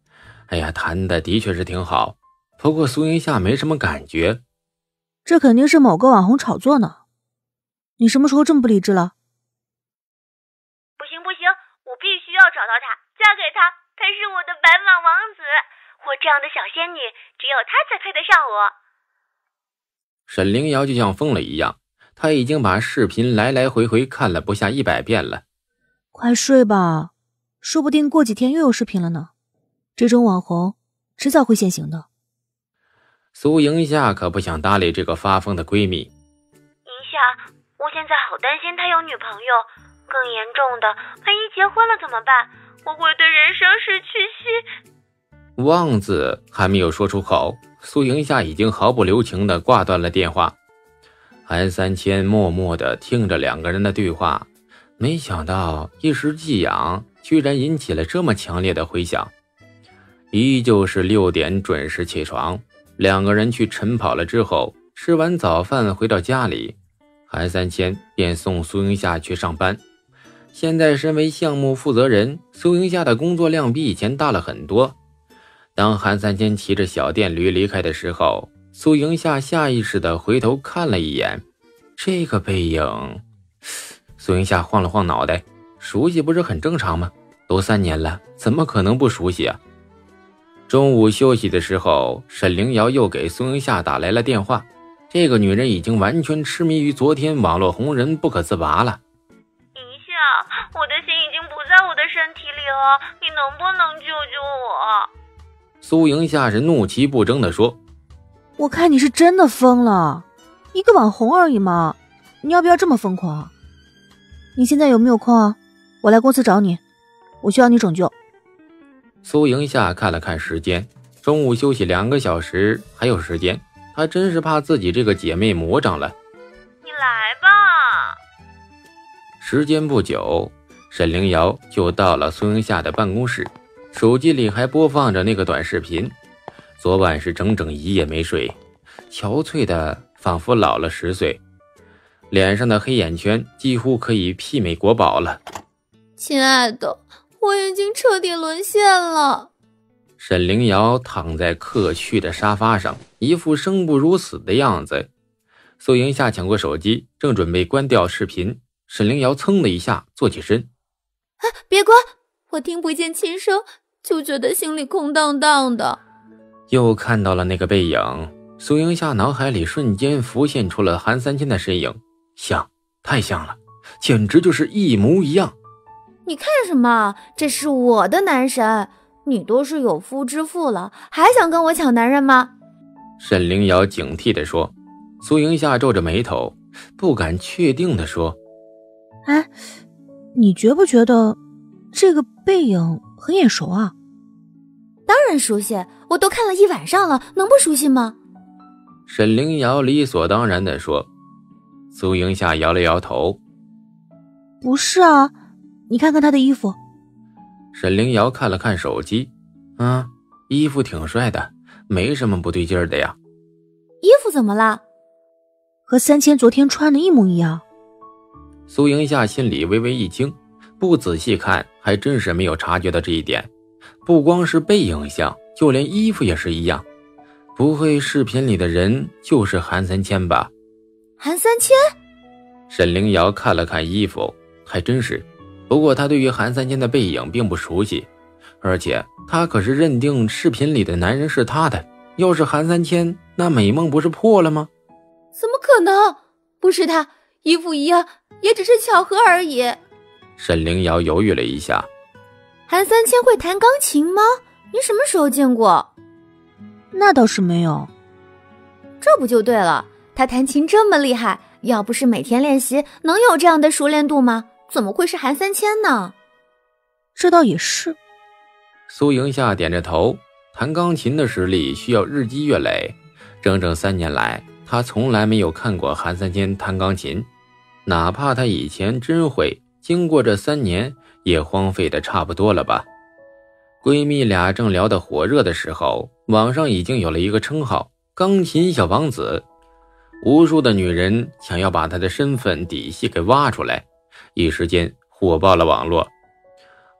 哎呀，弹的的确是挺好，不过苏云夏没什么感觉。 这肯定是某个网红炒作呢。你什么时候这么不理智了？ 不行，我必须要找到他，嫁给他，他是我的白马王子，我这样的小仙女，只有他才配得上我。 沈凌瑶就像疯了一样，她已经把视频来来回回看了不下100遍了。 快睡吧，说不定过几天又有视频了呢。这种网红迟早会现形的。 苏莹夏可不想搭理这个发疯的闺蜜。 宁夏，我现在好担心他有女朋友，更严重的，万一结婚了怎么办？我会对人生失去希。 望字还没有说出口，苏莹夏已经毫不留情地挂断了电话。韩三千默默地听着两个人的对话，没想到一时技痒居然引起了这么强烈的回响。依旧是6点准时起床，两个人去晨跑了之后，吃完早饭回到家里，韩三千便送苏莹夏去上班。现在身为项目负责人，苏莹夏的工作量比以前大了很多。当韩三千骑着小电驴离开的时候，苏莹夏下意识地回头看了一眼这个背影。苏莹夏晃了晃脑袋，熟悉不是很正常吗？都3年了，怎么可能不熟悉啊？中午休息的时候，沈凌瑶又给苏莹夏打来了电话。这个女人已经完全痴迷于昨天网络红人，不可自拔了。 宁夏，我的心已经不在我的身体里了，你能不能救救我？ 苏莹夏是怒其不争地说： 我看你是真的疯了，一个网红而已嘛，你要不要这么疯狂？你现在有没有空啊？我来公司找你，我需要你拯救。 苏莹夏看了看时间，中午休息2个小时还有时间，她真是怕自己这个姐妹魔怔了。 你来吧。 时间不久，沈凌瑶就到了苏莹夏的办公室，手机里还播放着那个短视频。昨晚是整整1夜没睡，憔悴的仿佛老了10岁，脸上的黑眼圈几乎可以媲美国宝了。 亲爱的，我已经彻底沦陷了。 沈凌瑶躺在客去的沙发上，一副生不如死的样子。苏莹夏抢过手机，正准备关掉视频，沈凌瑶噌的一下坐起身。 别关，我听不见琴声，就觉得心里空荡荡的。 又看到了那个背影，苏莹夏脑海里瞬间浮现出了韩三千的身影，像，太像了，简直就是一模一样。 你看什么？这是我的男神，你都是有夫之妇了，还想跟我抢男人吗？ 沈凌瑶警惕地说。苏莹夏皱着眉头，不敢确定地说： 哎，你觉不觉得这个背影很眼熟啊？ 当然熟悉，我都看了1晚上了，能不熟悉吗？ 沈凌瑶理所当然地说。苏莹夏摇了摇头： 不是啊，你看看他的衣服。 沈凌瑶看了看手机，衣服挺帅的，没什么不对劲儿的呀。 衣服怎么了？ 和3000昨天穿的一模一样。 苏莹夏心里微微一惊，不仔细看还真是没有察觉到这一点。不光是背影像，就连衣服也是一样。不会视频里的人就是韩三千吧？ 韩三千？ 沈凌瑶看了看衣服，还真是。不过她对于韩三千的背影并不熟悉，而且她可是认定视频里的男人是她的。要是韩三千，那美梦不是破了吗？ 怎么可能？不是他，衣服一样，也只是巧合而已。 沈凌瑶犹豫了一下。 韩三千会弹钢琴吗？你什么时候见过？ 那倒是没有。 这不就对了，他弹琴这么厉害，要不是每天练习，能有这样的熟练度吗？怎么会是韩三千呢？ 这倒也是。 苏莹夏点着头，弹钢琴的实力需要日积月累，整整3年来，她从来没有看过韩三千弹钢琴，哪怕她以前真会，经过这3年也荒废的差不多了吧。闺蜜俩正聊得火热的时候，网上已经有了一个称号——钢琴小王子。无数的女人想要把他的身份底细给挖出来，一时间火爆了网络。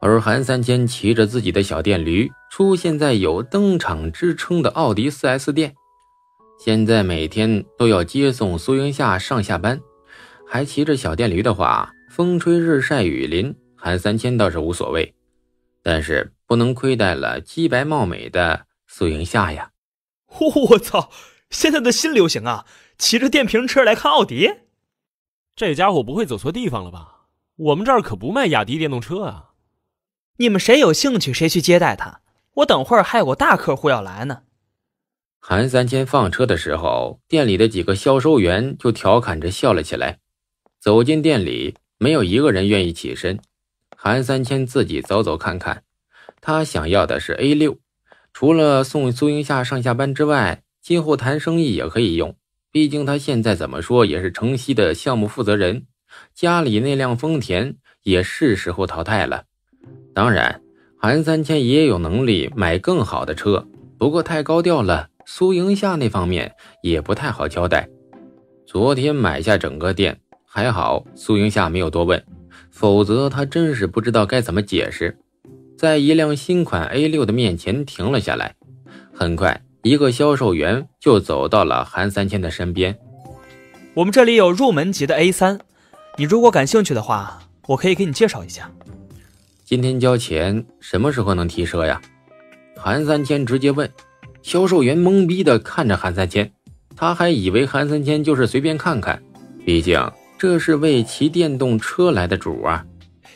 而韩三千骑着自己的小电驴出现在有登场之称的奥迪 4S 店，现在每天都要接送苏云夏上下班，还骑着小电驴的话，风吹日晒雨淋，韩三千倒是无所谓，但是不能亏待了肌白貌美的苏云夏呀。 我操，现在的新流行啊，骑着电瓶车来看奥迪。 这家伙不会走错地方了吧？我们这儿可不卖雅迪电动车啊。 你们谁有兴趣谁去接待他，我等会儿还有个大客户要来呢。 韩三千放车的时候，店里的几个销售员就调侃着笑了起来。走进店里，没有一个人愿意起身。韩三千自己走走看看，他想要的是 A6， 除了送苏云夏上下班之外，今后谈生意也可以用。毕竟他现在怎么说也是城西的项目负责人，家里那辆丰田也是时候淘汰了。当然，韩三千也有能力买更好的车，不过太高调了，苏云夏那方面也不太好交代。昨天买下整个店，还好苏云夏没有多问，否则他真是不知道该怎么解释。在一辆新款 A6 的面前停了下来，很快一个销售员就走到了韩三千的身边。 我们这里有入门级的 A3， 你如果感兴趣的话，我可以给你介绍一下。 今天交钱，什么时候能提车呀？韩三千直接问。销售员懵逼地看着韩三千，他还以为韩三千就是随便看看，毕竟这是为骑电动车来的主啊。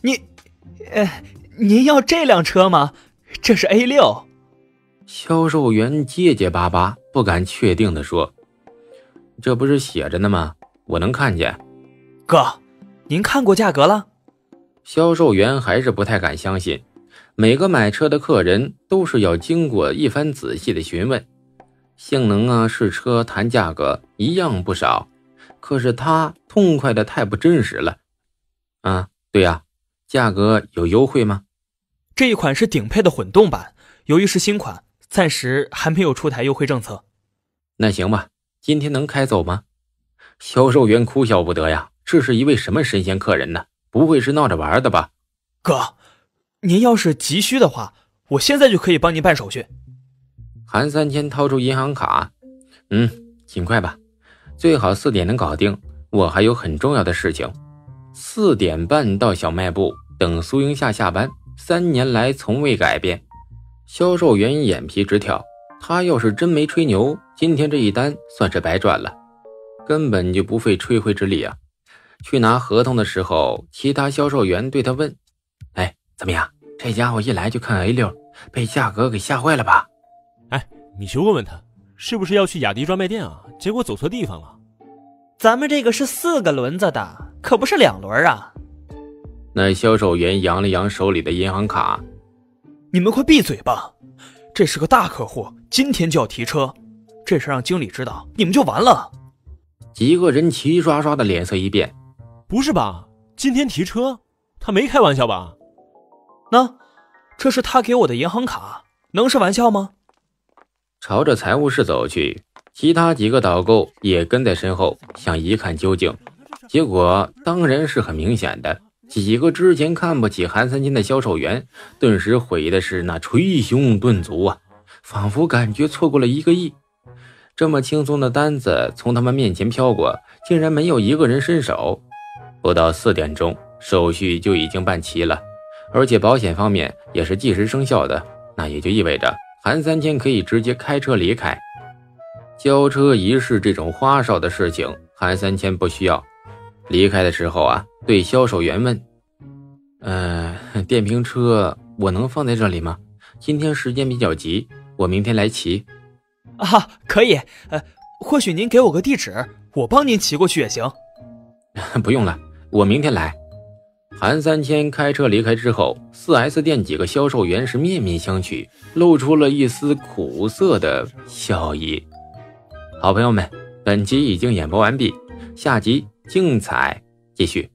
您要这辆车吗？这是 A6。 销售员结结巴巴不敢确定地说，这不是写着呢吗？我能看见。 哥，您看过价格了？ 销售员还是不太敢相信，每个买车的客人都是要经过一番仔细的询问，性能啊、试车、谈价格一样不少，可是他痛快的太不真实了。对呀，价格有优惠吗？ 这一款是顶配的混动版，由于是新款，暂时还没有出台优惠政策。 那行吧，今天能开走吗？销售员哭笑不得呀，这是一位什么神仙客人呢？不会是闹着玩的吧？ 哥，您要是急需的话，我现在就可以帮您办手续。 韩三千掏出银行卡，尽快吧，最好4点能搞定，我还有很重要的事情。4点半到小卖部等苏云夏下班，3年来从未改变。销售员眼皮直跳，他要是真没吹牛，今天这一单算是白赚了，根本就不费吹灰之力啊。去拿合同的时候，其他销售员对他问，怎么样，这家伙一来就看 A6， 被价格给吓坏了吧？ 你去问问他，是不是要去雅迪专卖店啊？结果走错地方了。 咱们这个是4个轮子的，可不是2轮啊。 那销售员扬了扬手里的银行卡， 你们快闭嘴吧，这是个大客户，今天就要提车，这事让经理知道，你们就完了。 几个人齐刷刷的脸色一变。 不是吧？今天提车？他没开玩笑吧？ 这是他给我的银行卡，能是玩笑吗？ 朝着财务室走去，其他几个导购也跟在身后，想一看究竟。结果当然是很明显的，几个之前看不起韩三千的销售员，顿时悔的是那捶胸顿足啊，仿佛感觉错过了1个亿。这么轻松的单子从他们面前飘过，竟然没有一个人伸手。不到4点钟，手续就已经办齐了，而且保险方面也是即时生效的，那也就意味着韩三千可以直接开车离开。交车仪式这种花哨的事情，韩三千不需要。离开的时候啊，对销售员问，电瓶车我能放在这里吗？今天时间比较急，我明天来骑。 可以，或许您给我个地址，我帮您骑过去也行。 不用了，我明天来。韩三千开车离开之后， 4S 店几个销售员是面面相觑，露出了一丝苦涩的笑意。好朋友们，本集已经演播完毕，下集精彩继续。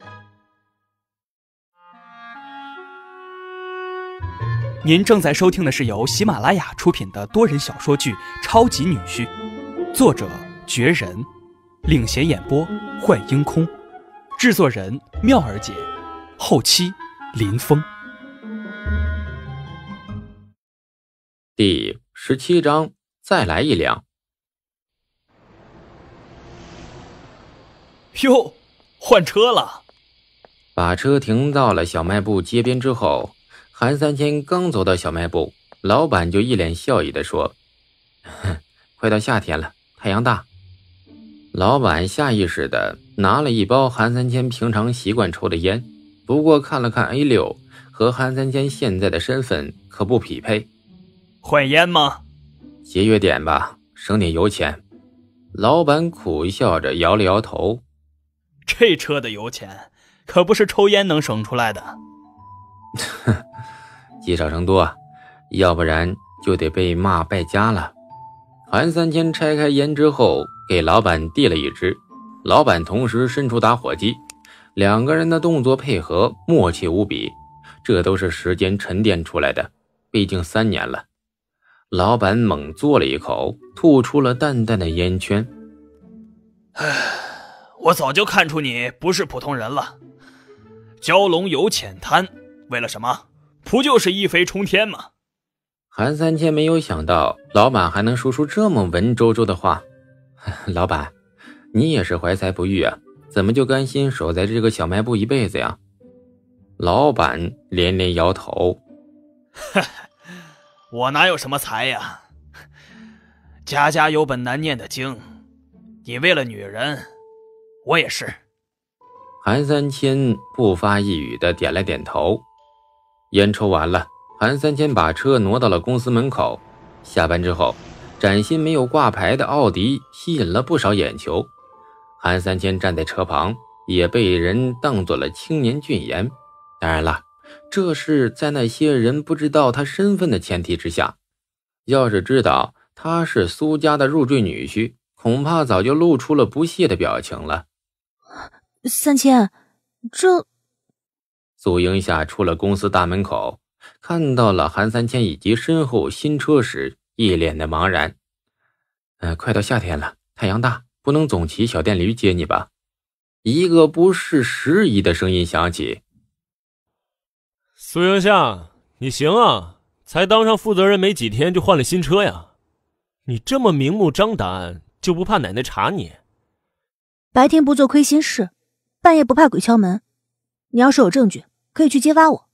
您正在收听的是由喜马拉雅出品的多人小说剧《超级女婿》，作者绝人，领衔演播幻音空，制作人妙儿姐，后期林峰。 第17章，再来一辆。 哟，换车了！ 把车停到了小卖部街边之后，韩三千刚走到小卖部，老板就一脸笑意地说：“快到夏天了，太阳大。”老板下意识地拿了一包韩三千平常习惯抽的烟，不过看了看 A6， 和韩三千现在的身份可不匹配。 换烟吗？ 节约点吧，省点油钱。老板苦笑着摇了摇头。 这车的油钱可不是抽烟能省出来的。 积少成多，要不然就得被骂败家了。韩三千拆开烟之后给老板递了一支，老板同时伸出打火机，两个人的动作配合默契无比，这都是时间沉淀出来的，毕竟3年了。老板猛嘬了一口，吐出了淡淡的烟圈。 我早就看出你不是普通人了。蛟龙有浅滩，为了什么？不就是一飞冲天吗？ 韩三千没有想到老板还能说出这么文绉绉的话。老板，你也是怀才不遇啊，怎么就甘心守在这个小卖部一辈子呀？老板连连摇头。 我哪有什么才呀？家家有本难念的经，你为了女人，我也是。 韩三千不发一语的点了点头。烟抽完了，韩三千把车挪到了公司门口。下班之后，崭新没有挂牌的奥迪吸引了不少眼球。韩三千站在车旁，也被人当作了青年俊颜。当然了，这是在那些人不知道他身份的前提之下。要是知道他是苏家的入赘女婿，恐怕早就露出了不屑的表情了。 三千，这…… 苏英夏出了公司大门口，看到了韩三千以及身后新车时，一脸的茫然。快到夏天了，太阳大，不能总骑小电驴接你吧？一个不是时宜的声音响起。 苏英夏，你行啊，才当上负责人没几天就换了新车呀？你这么明目张胆，就不怕奶奶查你？ 白天不做亏心事，半夜不怕鬼敲门。你要是有证据，可以去揭发我。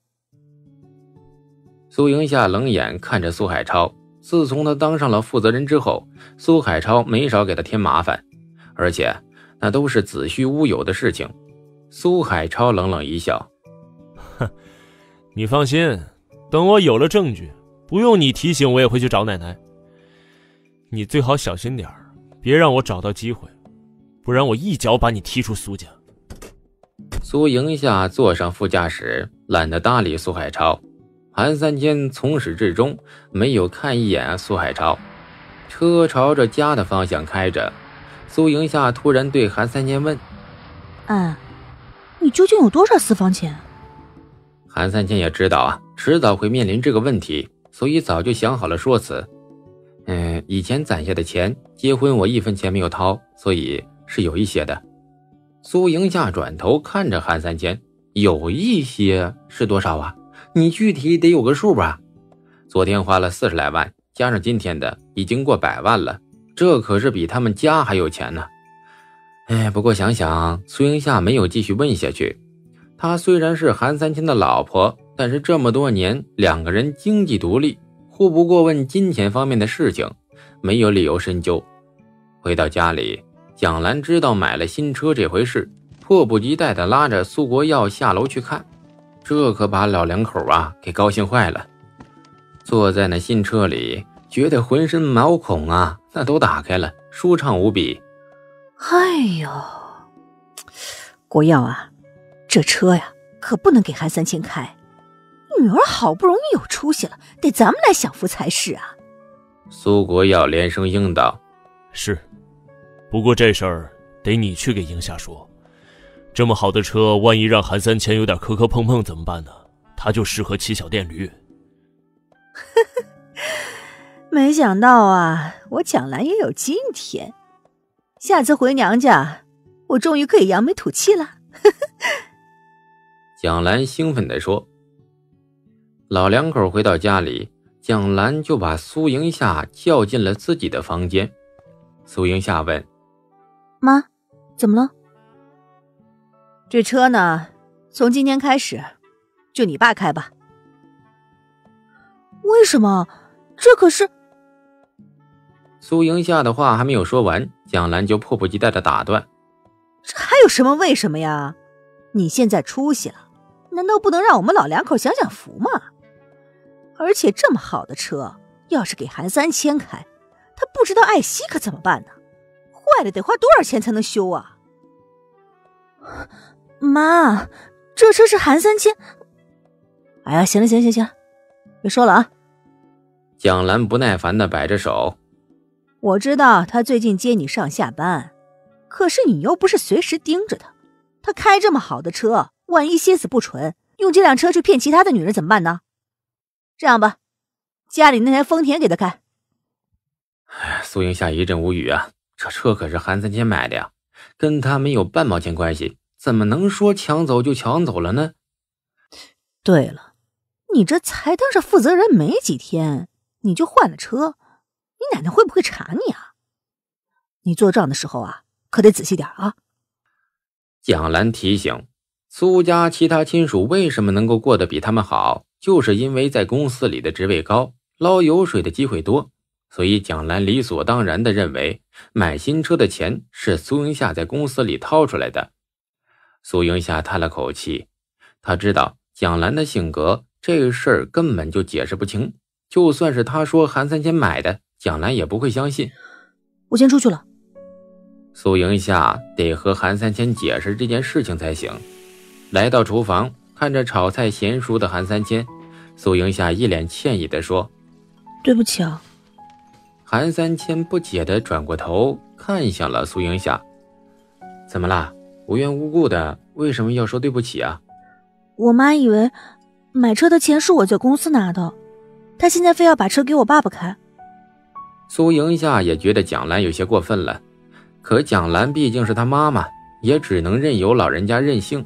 苏英夏冷眼看着苏海超，自从他当上了负责人之后，苏海超没少给他添麻烦，而且那都是子虚乌有的事情。苏海超冷冷一笑， 哼，你放心，等我有了证据，不用你提醒我也会去找奶奶。你最好小心点，别让我找到机会，不然我一脚把你踢出苏家。 苏营夏坐上副驾驶，懒得搭理苏海超。韩三千从始至终没有看一眼苏海超，车朝着家的方向开着。苏营夏突然对韩三千问： 你究竟有多少私房钱？ 韩三千也知道啊，迟早会面临这个问题，所以早就想好了说辞。以前攒下的钱，结婚我1分钱没有掏，所以是有一些的。苏营夏转头看着韩三千，有一些是多少啊？你具体得有个数吧。昨天花了40来万，加上今天的已经过100万了，这可是比他们家还有钱呢。不过想想，苏营夏没有继续问下去。她虽然是韩三千的老婆，但是这么多年两个人经济独立，互不过问金钱方面的事情，没有理由深究。回到家里，蒋兰知道买了新车这回事，迫不及待地拉着苏国耀下楼去看，这可把老两口给高兴坏了。坐在那新车里，觉得浑身毛孔那都打开了，舒畅无比。 哎呦，国耀啊，这车呀可不能给韩三千开，女儿好不容易有出息了，得咱们来享福才是啊。 苏国耀连声应道： 是，不过这事儿得你去给营夏说，这么好的车，万一让韩三千有点磕磕碰碰怎么办呢？他就适合骑小电驴。 没想到我蒋兰也有今天。下次回娘家，我终于可以扬眉吐气了。 蒋兰兴奋地说。老两口回到家里， 蒋兰就把苏迎夏叫进了自己的房间。苏迎夏问： 妈，怎么了？ 这车呢，从今天开始就你爸开吧。 为什么？这可是…… 苏迎夏的话还没有说完，蒋兰就迫不及待地打断： 这还有什么为什么呀？你现在出息了，难道不能让我们老两口享享福吗？而且这么好的车，要是给韩三千开，他不知道爱惜可怎么办呢？坏了得花多少钱才能修啊？ 妈，这车是韩三千…… 哎呀，行了，别说了啊！ 蒋兰不耐烦地摆着手： 我知道他最近接你上下班，可是你又不是随时盯着他，他开这么好的车，万一心思不纯，用这辆车去骗其他的女人怎么办呢？这样吧，家里那台丰田给他开。 苏迎夏一阵无语啊，这车可是韩三千买的呀，跟他没有半毛钱关系，怎么能说抢走就抢走了呢？ 对了，你这才当上负责人没几天，你就换了车，你奶奶会不会查你啊？你做账的时候啊，可得仔细点啊。 蒋兰提醒，苏家其他亲属为什么能够过得比他们好，就是因为在公司里的职位高，捞油水的机会多，所以蒋兰理所当然地认为买新车的钱是苏迎夏在公司里掏出来的。苏迎夏叹了口气，他知道蒋兰的性格，这事儿根本就解释不清，就算是他说韩三千买的，蒋兰也不会相信。 我先出去了。 苏迎夏得和韩三千解释这件事情才行。来到厨房，看着炒菜娴熟的韩三千，苏迎夏一脸歉意地说： 对不起啊。 韩三千不解地转过头看向了苏迎夏：怎么啦？无缘无故的为什么要说对不起啊？ 我妈以为买车的钱是我在公司拿的，她现在非要把车给我爸爸开。 苏迎夏也觉得蒋兰有些过分了，可蒋兰毕竟是他妈妈，也只能任由老人家任性。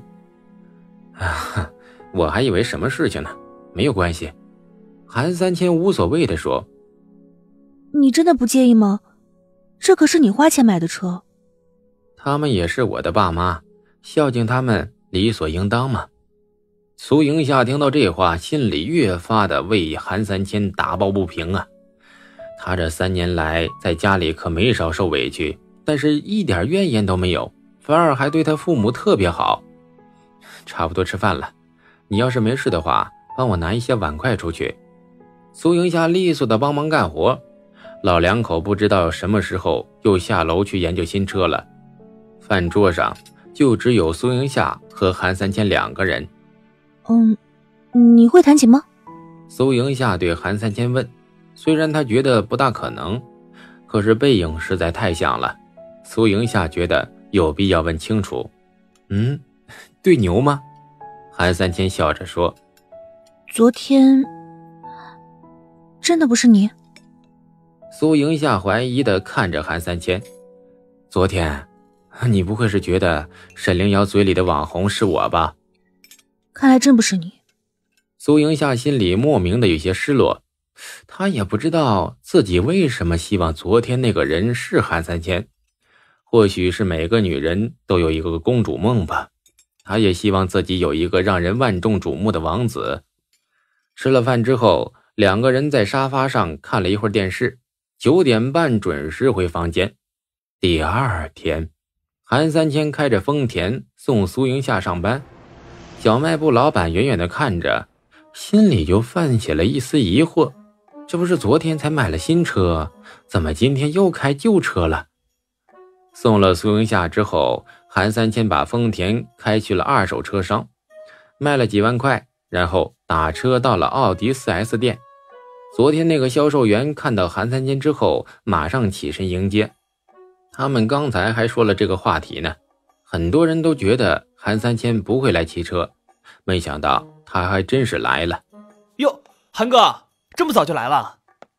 我还以为什么事情呢，没有关系。韩三千无所谓地说。 你真的不介意吗？这可是你花钱买的车。 他们也是我的爸妈，孝敬他们理所应当嘛。苏迎夏听到这话，心里越发的为韩三千打抱不平啊。他这3年来在家里可没少受委屈，但是一点怨言都没有，反而还对他父母特别好。差不多吃饭了，你要是没事的话，帮我拿一些碗筷出去。苏迎夏利索的帮忙干活，老两口不知道什么时候又下楼去研究新车了。饭桌上就只有苏迎夏和韩三千2个人。 你会弹琴吗？ 苏迎夏对韩三千问，虽然他觉得不大可能，可是背影实在太像了，苏迎夏觉得有必要问清楚。对牛吗？韩三千笑着说。 昨天真的不是你？ 苏迎夏怀疑地看着韩三千。昨天你不会是觉得沈凌瑶嘴里的网红是我吧？ 看来真不是你。 苏迎夏心里莫名的有些失落，他也不知道自己为什么希望昨天那个人是韩三千。或许是每个女人都有一个公主梦吧，他也希望自己有一个让人万众瞩目的王子。吃了饭之后，2个人在沙发上看了一会儿电视，9点半准时回房间。第2天，韩三千开着丰田送苏迎夏上班，小卖部老板远远地看着，心里就泛起了一丝疑惑，这不是昨天才买了新车，怎么今天又开旧车了？送了苏迎夏之后，韩三千把丰田开去了二手车商，卖了几万块，然后打车到了奥迪 4S 店。昨天那个销售员看到韩三千之后，马上起身迎接。他们刚才还说了这个话题呢，很多人都觉得韩三千不会来骑车，没想到他还真是来了。 哟，韩哥，这么早就来了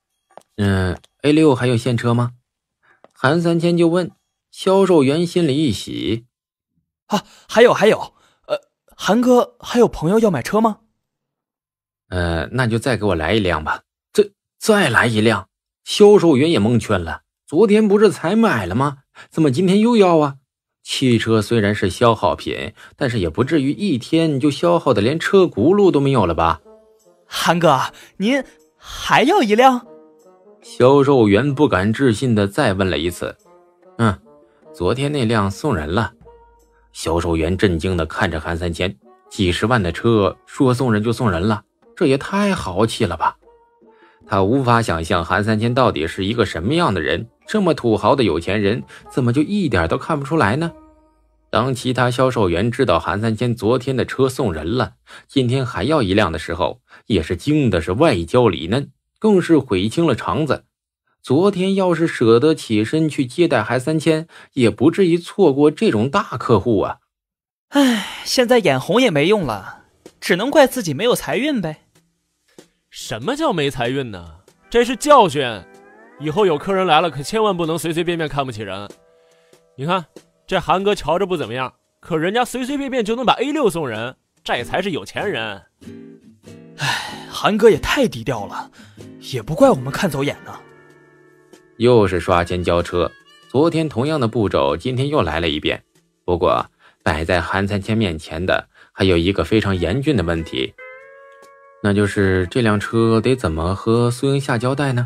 ？A6 还有现车吗？韩三千就问。销售员心里一喜。 还有，韩哥还有朋友要买车吗？ 那就再给我来一辆吧。 再来一辆。销售员也蒙圈了，昨天不是才买了吗？怎么今天又要啊？汽车虽然是消耗品，但是也不至于一天就消耗的连车轱辘都没有了吧？ 韩哥，您还要一辆？ 销售员不敢置信地再问了一次。昨天那辆送人了。销售员震惊地看着韩三千，几十万的车说送人就送人了，这也太豪气了吧。他无法想象韩三千到底是一个什么样的人，这么土豪的有钱人怎么就一点都看不出来呢？当其他销售员知道韩三千昨天的车送人了，今天还要一辆的时候，也是惊的是外焦里嫩，更是悔青了肠子。昨天要是舍得起身去接待韩三千，也不至于错过这种大客户啊。 现在眼红也没用了，只能怪自己没有财运呗。 什么叫没财运呢？这是教训，以后有客人来了可千万不能随随便便看不起人。你看这韩哥瞧着不怎么样，可人家随随便便就能把 A6 送人，这才是有钱人。 韩哥也太低调了，也不怪我们看走眼呢。 又是刷钱交车，昨天同样的步骤今天又来了一遍。不过摆在韩三千面前的还有一个非常严峻的问题，那就是这辆车得怎么和苏英夏交代呢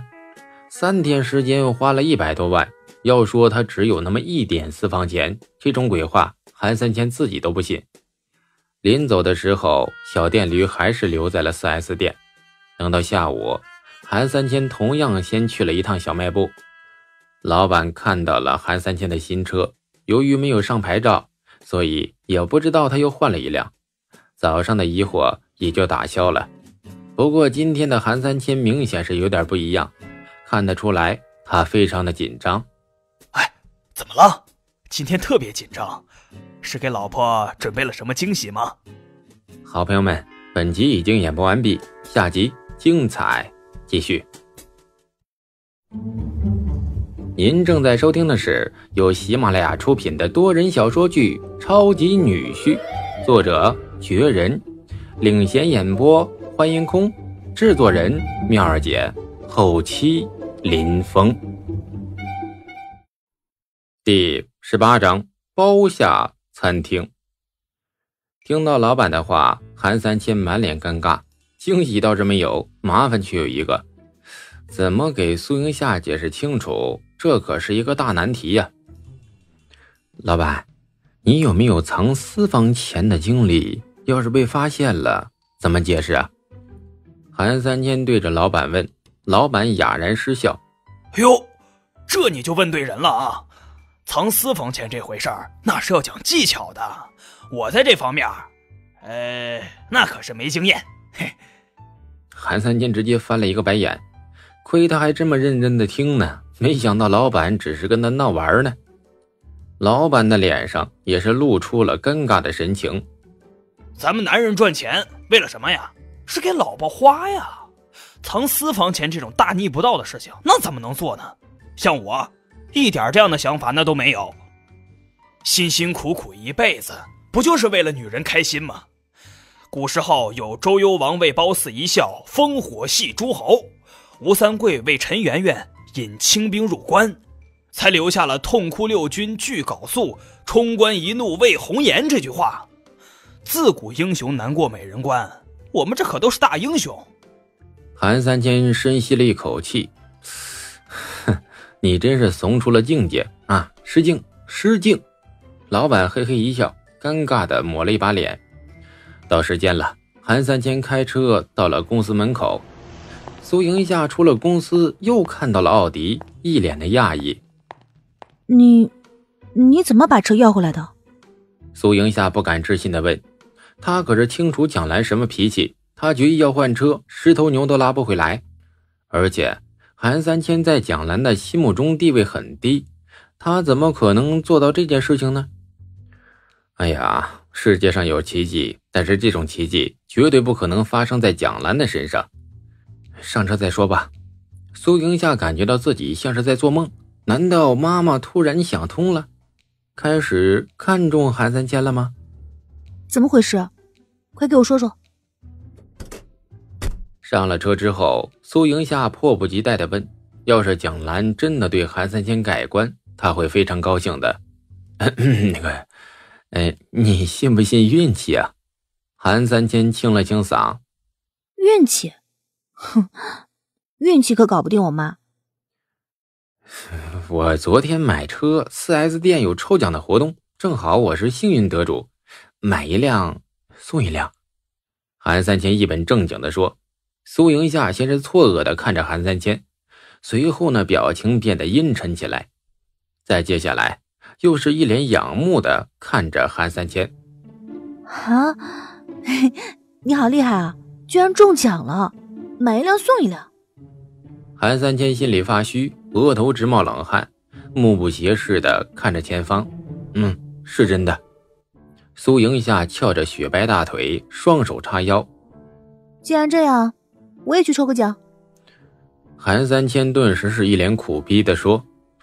？3天时间花了100多万，要说他只有那么一点私房钱，这种鬼话韩三千自己都不信。临走的时候，小电驴还是留在了 4S 店。等到下午，韩三千同样先去了一趟小卖部。老板看到了韩三千的新车，由于没有上牌照，所以也不知道他又换了一辆，早上的疑惑也就打消了。不过今天的韩三千明显是有点不一样，看得出来他非常的紧张。 怎么了？今天特别紧张，是给老婆准备了什么惊喜吗？ 好朋友们，本集已经演播完毕，下集精彩继续。您正在收听的是由喜马拉雅出品的多人小说剧《超级女婿》，作者绝人，领衔演播欢迎空，制作人妙儿姐，后期林峰。第18章包下餐厅。听到老板的话，韩三千满脸尴尬，惊喜倒是没有，麻烦却有一个，怎么给苏英夏解释清楚，这可是一个大难题呀。老板，你有没有藏私房钱的经历？要是被发现了怎么解释啊？韩三千对着老板问，老板哑然失笑。 哟，这你就问对人了啊！藏私房钱这回事儿，那是要讲技巧的。我在这方面，那可是没经验。嘿， 韩三千直接翻了一个白眼，亏他还这么认真的听呢，没想到老板只是跟他闹玩呢。老板的脸上也是露出了尴尬的神情。 咱们男人赚钱为了什么呀？是给老婆花呀。藏私房钱这种大逆不道的事情，那怎么能做呢？像我一点这样的想法那都没有。辛辛苦苦一辈子，不就是为了女人开心吗？古时候有周幽王为褒姒一笑，烽火戏诸侯；吴三桂为陈圆圆引清兵入关，才留下了痛哭六军俱缟素，冲冠一怒为红颜这句话。自古英雄难过美人关，我们这可都是大英雄。 韩三千深吸了一口气，你真是怂出了境界啊！失敬失敬。老板嘿嘿一笑，尴尬地抹了一把脸。到时间了，韩三千开车到了公司门口。苏莹夏出了公司，又看到了奥迪，一脸的讶异。 你怎么把车要回来的？ 苏莹夏不敢置信地问。他可是清楚蒋兰什么脾气，他决意要换车，10头牛都拉不回来。而且韩三千在蒋兰的心目中地位很低，他怎么可能做到这件事情呢？哎呀，世界上有奇迹，但是这种奇迹绝对不可能发生在蒋兰的身上。上车再说吧。苏莹夏感觉到自己像是在做梦，难道妈妈突然想通了，开始看中韩三千了吗？ 怎么回事？快给我说说。 上了车之后，苏莹夏迫不及待地问，要是蒋兰真的对韩三千改观，他会非常高兴的。你信不信运气啊？韩三千清了清嗓。 运气？哼，运气可搞不定我妈。 我昨天买车 4S 店有抽奖的活动，正好我是幸运得主，买一辆送一辆。韩三千一本正经地说。苏莹夏先是错愕地看着韩三千，随后呢表情变得阴沉起来，再接下来又是一脸仰慕地看着韩三千。 啊，你好厉害啊，居然中奖了，买一辆送一辆。 韩三千心里发虚，额头直冒冷汗，目不斜视地看着前方。是真的。苏莹夏翘着雪白大腿，双手叉腰。 既然这样，我也去抽个奖。 韩三千顿时是一脸苦逼地说：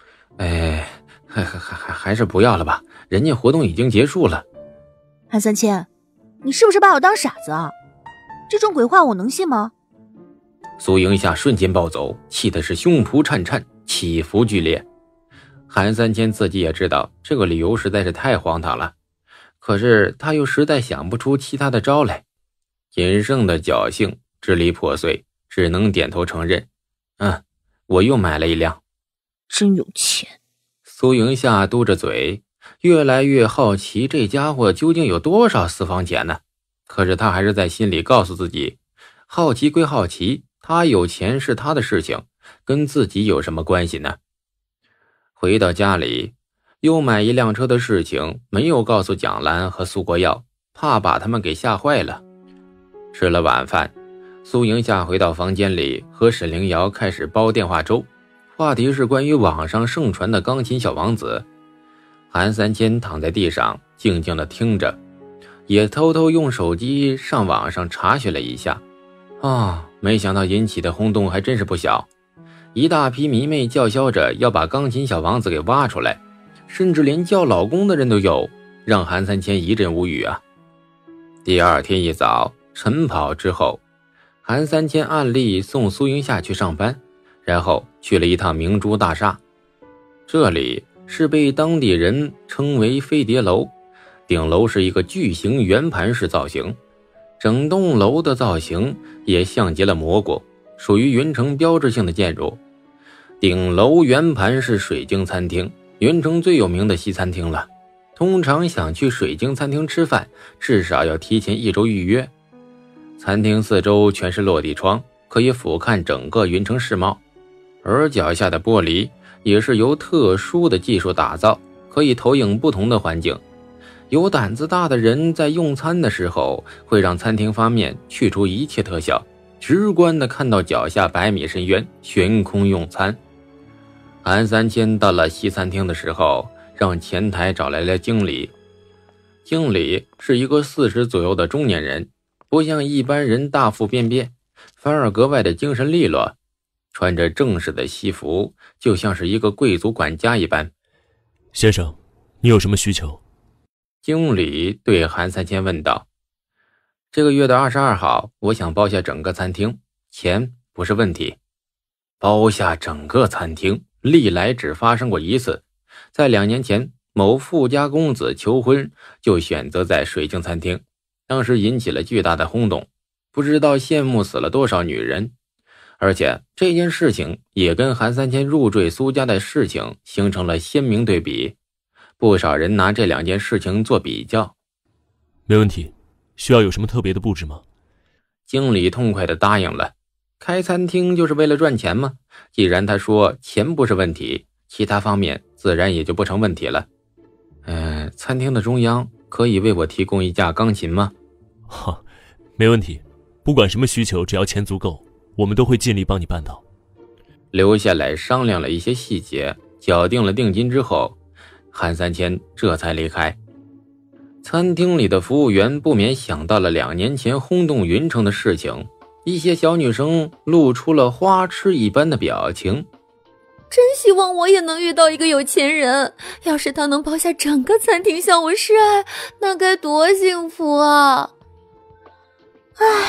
还是不要了吧，人家活动已经结束了。 韩三千，你是不是把我当傻子啊？这种鬼话我能信吗？ 苏莹夏瞬间暴走，气的是胸脯颤颤，起伏剧烈。韩三千自己也知道这个理由实在是太荒唐了，可是他又实在想不出其他的招来。仅剩的侥幸支离破碎，只能点头承认。我又买了一辆。 真有钱。 苏莹夏嘟着嘴，越来越好奇这家伙究竟有多少私房钱呢？可是他还是在心里告诉自己，好奇归好奇，他有钱是他的事情，跟自己有什么关系呢？回到家里，又买一辆车的事情没有告诉蒋兰和苏国耀，怕把他们给吓坏了。吃了晚饭，苏莹夏回到房间里，和沈凌瑶开始煲电话粥，话题是关于网上盛传的钢琴小王子。韩三千躺在地上静静地听着，也偷偷用手机上网上查询了一下。没想到引起的轰动还真是不小，一大批迷妹叫嚣着要把钢琴小王子给挖出来，甚至连叫老公的人都有，让韩三千一阵无语啊。第二天一早晨跑之后，韩三千按例送苏莹夏去上班，然后去了一趟明珠大厦。这里是被当地人称为飞碟楼，顶楼是一个巨型圆盘式造型，整栋楼的造型也像极了蘑菇，属于云城标志性的建筑。顶楼圆盘是水晶餐厅，云城最有名的西餐厅了。通常想去水晶餐厅吃饭，至少要提前1周预约。餐厅四周全是落地窗，可以俯瞰整个云城市貌，而脚下的玻璃也是由特殊的技术打造，可以投影不同的环境。有胆子大的人在用餐的时候，会让餐厅方面去除一切特效，直观地看到脚下100米深渊，悬空用餐。韩三千到了西餐厅的时候，让前台找来了经理。经理是一个40左右的中年人，不像一般人大腹便便，反而格外的精神利落，穿着正式的西服，就像是一个贵族管家一般。 先生，你有什么需求？ 经理对韩三千问道。这个月的22号，我想包下整个餐厅，钱不是问题。包下整个餐厅，历来只发生过一次，在2年前，某富家公子求婚就选择在水晶餐厅，当时引起了巨大的轰动，不知道羡慕死了多少女人。而且这件事情也跟韩三千入赘苏家的事情形成了鲜明对比，不少人拿这2件事情做比较。 没问题，需要有什么特别的布置吗？ 经理痛快地答应了。开餐厅就是为了赚钱吗？既然他说钱不是问题，其他方面自然也就不成问题了。餐厅的中央可以为我提供一架钢琴吗？ 没问题，不管什么需求，只要钱足够，我们都会尽力帮你办到。 留下来商量了一些细节，缴定了定金之后，韩三千这才离开。餐厅里的服务员不免想到了2年前轰动云城的事情，一些小女生露出了花痴一般的表情。 真希望我也能遇到一个有钱人，要是他能包下整个餐厅向我示爱，那该多幸福啊！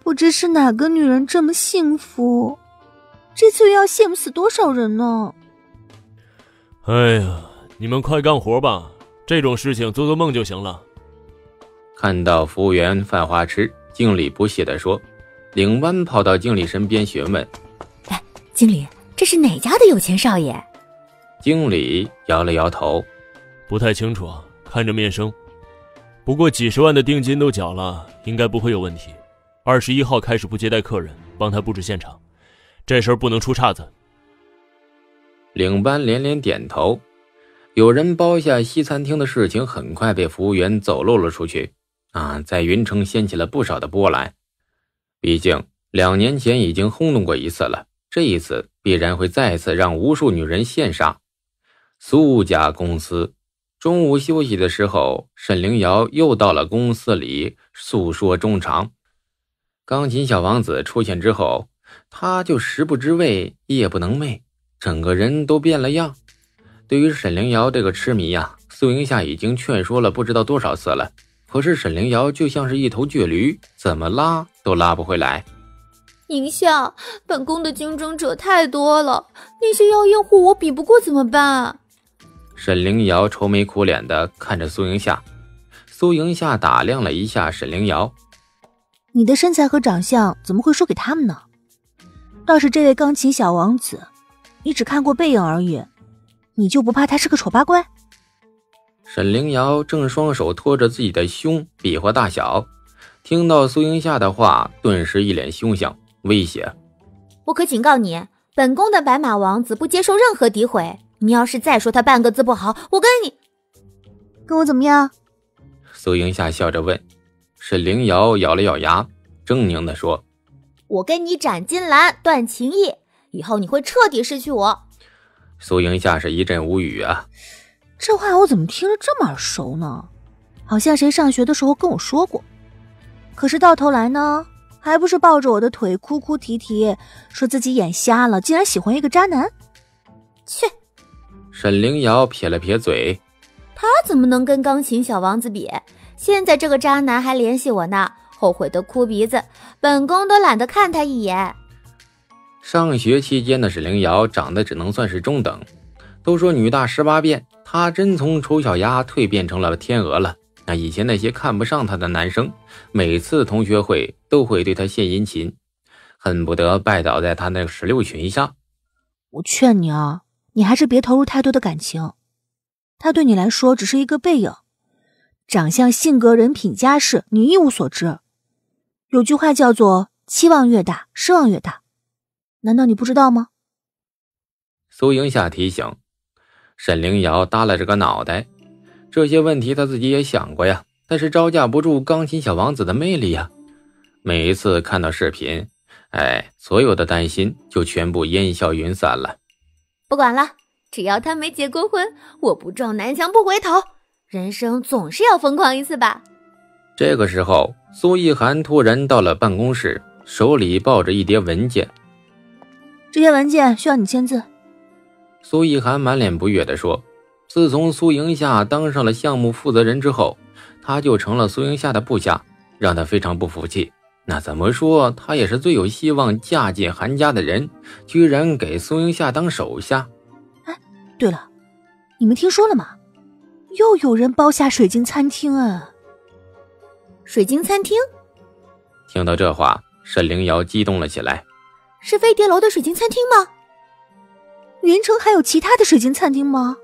不知是哪个女人这么幸福，这次又要羡慕死多少人呢？ 哎呀，你们快干活吧，这种事情做做梦就行了。 看到服务员犯花痴，经理不屑地说。领班跑到经理身边询问： 哎，经理，这是哪家的有钱少爷？ 经理摇了摇头， 不太清楚，看着面生。不过几十万的定金都缴了，应该不会有问题。21号开始不接待客人，帮他布置现场，这事儿不能出岔子。 领班连连点头。有人包下西餐厅的事情很快被服务员走漏了出去，在云城掀起了不少的波澜。毕竟2年前已经轰动过一次了，这一次必然会再次让无数女人羡煞。苏家公司中午休息的时候，沈凌瑶又到了公司里诉说衷肠。钢琴小王子出现之后，他就食不知味夜不能寐，整个人都变了样。对于沈凌瑶这个痴迷苏莹夏已经劝说了不知道多少次了，可是沈凌瑶就像是一头倔驴，怎么拉都拉不回来。 宁夏，本宫的竞争者太多了，那些妖艳货我比不过怎么办？ 沈凌瑶愁眉苦脸地看着苏莹夏。苏莹夏打量了一下沈凌瑶， 你的身材和长相怎么会输给他们呢？倒是这位钢琴小王子，你只看过背影而已，你就不怕他是个丑八怪？ 沈凌瑶正双手托着自己的胸比划大小，听到苏莹夏的话，顿时一脸凶相威胁： 我可警告你，本宫的白马王子不接受任何诋毁，你要是再说他半个字不好，我跟你…… 跟我怎么样？ 苏莹夏笑着问。沈凌瑶咬了咬牙，狰狞地说： 我跟你斩金兰断情义，以后你会彻底失去我。 苏莹夏是一阵无语啊， 这话我怎么听着这么耳熟呢？好像谁上学的时候跟我说过。可是到头来呢，还不是抱着我的腿哭哭啼啼，说自己眼瞎了，竟然喜欢一个渣男。 切！ 沈凌瑶撇了撇嘴， 他怎么能跟钢琴小王子比？现在这个渣男还联系我呢，后悔的哭鼻子，本宫都懒得看他一眼。 上学期间的沈凌瑶长得只能算是中等，都说女大18变，她真从丑小鸭蜕变成了天鹅了。以前那些看不上她的男生，每次同学会都会对她献殷勤，恨不得拜倒在她那16裙下。 我劝你你还是别投入太多的感情，他对你来说只是一个背影，长相、性格、人品、家世，你一无所知。有句话叫做期望越大，失望越大，难道你不知道吗？ 苏莹夏提醒。沈凌瑶耷拉着个脑袋，这些问题她自己也想过呀，但是招架不住钢琴小王子的魅力呀。每一次看到视频，所有的担心就全部烟消云散了。 不管了，只要他没结过婚，我不撞南墙不回头。人生总是要疯狂一次吧。 这个时候，苏一涵突然到了办公室，手里抱着一叠文件。 这些文件需要你签字。 苏一涵满脸不悦地说，自从苏莹夏当上了项目负责人之后，他就成了苏莹夏的部下，让他非常不服气。那怎么说，他也是最有希望嫁进韩家的人，居然给苏莹夏当手下。 对了，你们听说了吗？又有人包下水晶餐厅啊！ 水晶餐厅？ 听到这话，沈凌瑶激动了起来。 是飞碟楼的水晶餐厅吗？ 云城还有其他的水晶餐厅吗？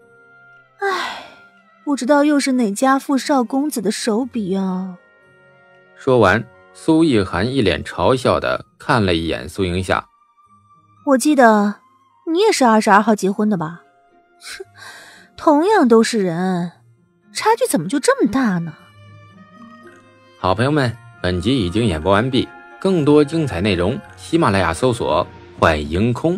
不知道又是哪家富少公子的手笔啊！ 说完，苏一涵一脸嘲笑地看了一眼苏莹夏。 我记得你也是22号结婚的吧？哼，同样都是人，差距怎么就这么大呢？ 好朋友们，本集已经演播完毕，更多精彩内容，喜马拉雅搜索幻影空。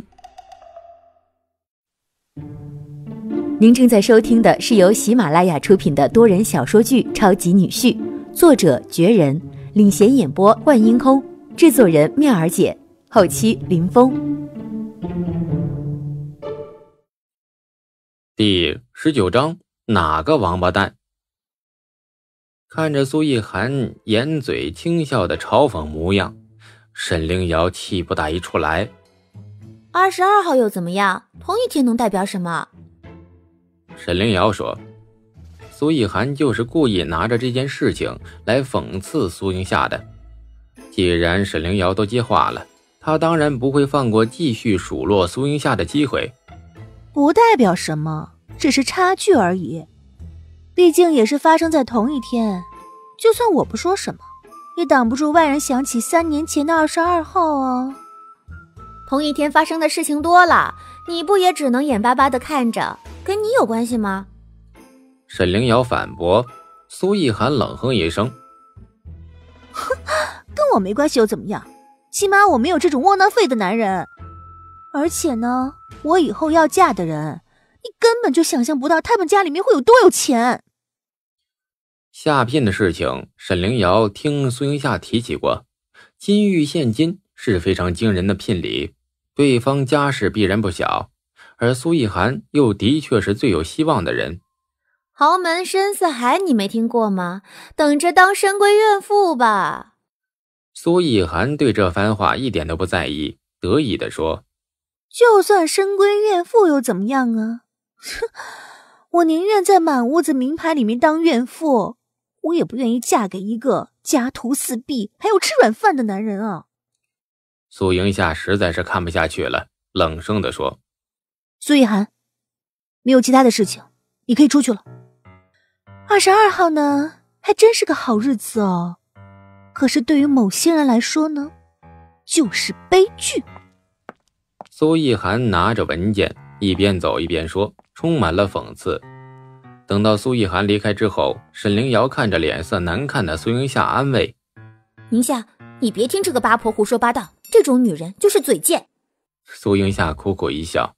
您正在收听的是由喜马拉雅出品的多人小说剧《超级女婿》，作者绝人，领衔演播幻音空，制作人妙儿姐，后期林峰。 第19章，哪个王八蛋？ 看着苏一涵掩嘴轻笑的嘲讽模样，沈凌瑶气不打一处来。 22号又怎么样？同一天能代表什么？ 沈凌瑶说，苏一涵就是故意拿着这件事情来讽刺苏英夏的。既然沈凌瑶都接话了，他当然不会放过继续数落苏英夏的机会。 不代表什么，只是差距而已。毕竟也是发生在同一天，就算我不说什么，也挡不住外人想起3年前的22号啊。 同一天发生的事情多了，你不也只能眼巴巴地看着，跟你有关系吗？ 沈凌瑶反驳。苏一涵冷哼一声， 跟我没关系又怎么样？起码我没有这种窝囊废的男人。而且呢，我以后要嫁的人，你根本就想象不到他们家里面会有多有钱。 下聘的事情，沈凌瑶听苏英夏提起过，金玉现金是非常惊人的聘礼，对方家世必然不小，而苏一涵又的确是最有希望的人。 豪门深似海你没听过吗？等着当深闺怨妇吧。 苏一涵对这番话一点都不在意，得意地说， 就算深闺怨妇又怎么样啊？我宁愿在满屋子名牌里面当怨妇，我也不愿意嫁给一个家徒四壁还有吃软饭的男人啊。 苏英夏实在是看不下去了，冷声地说， 苏一涵，没有其他的事情，你可以出去了。22号呢，还真是个好日子哦。可是对于某些人来说呢，就是悲剧。 苏一涵拿着文件一边走一边说，充满了讽刺。等到苏一涵离开之后，沈凌瑶看着脸色难看的苏英夏安慰， 宁夏，你别听这个八婆胡说八道，这种女人就是嘴贱。 苏英夏苦苦一笑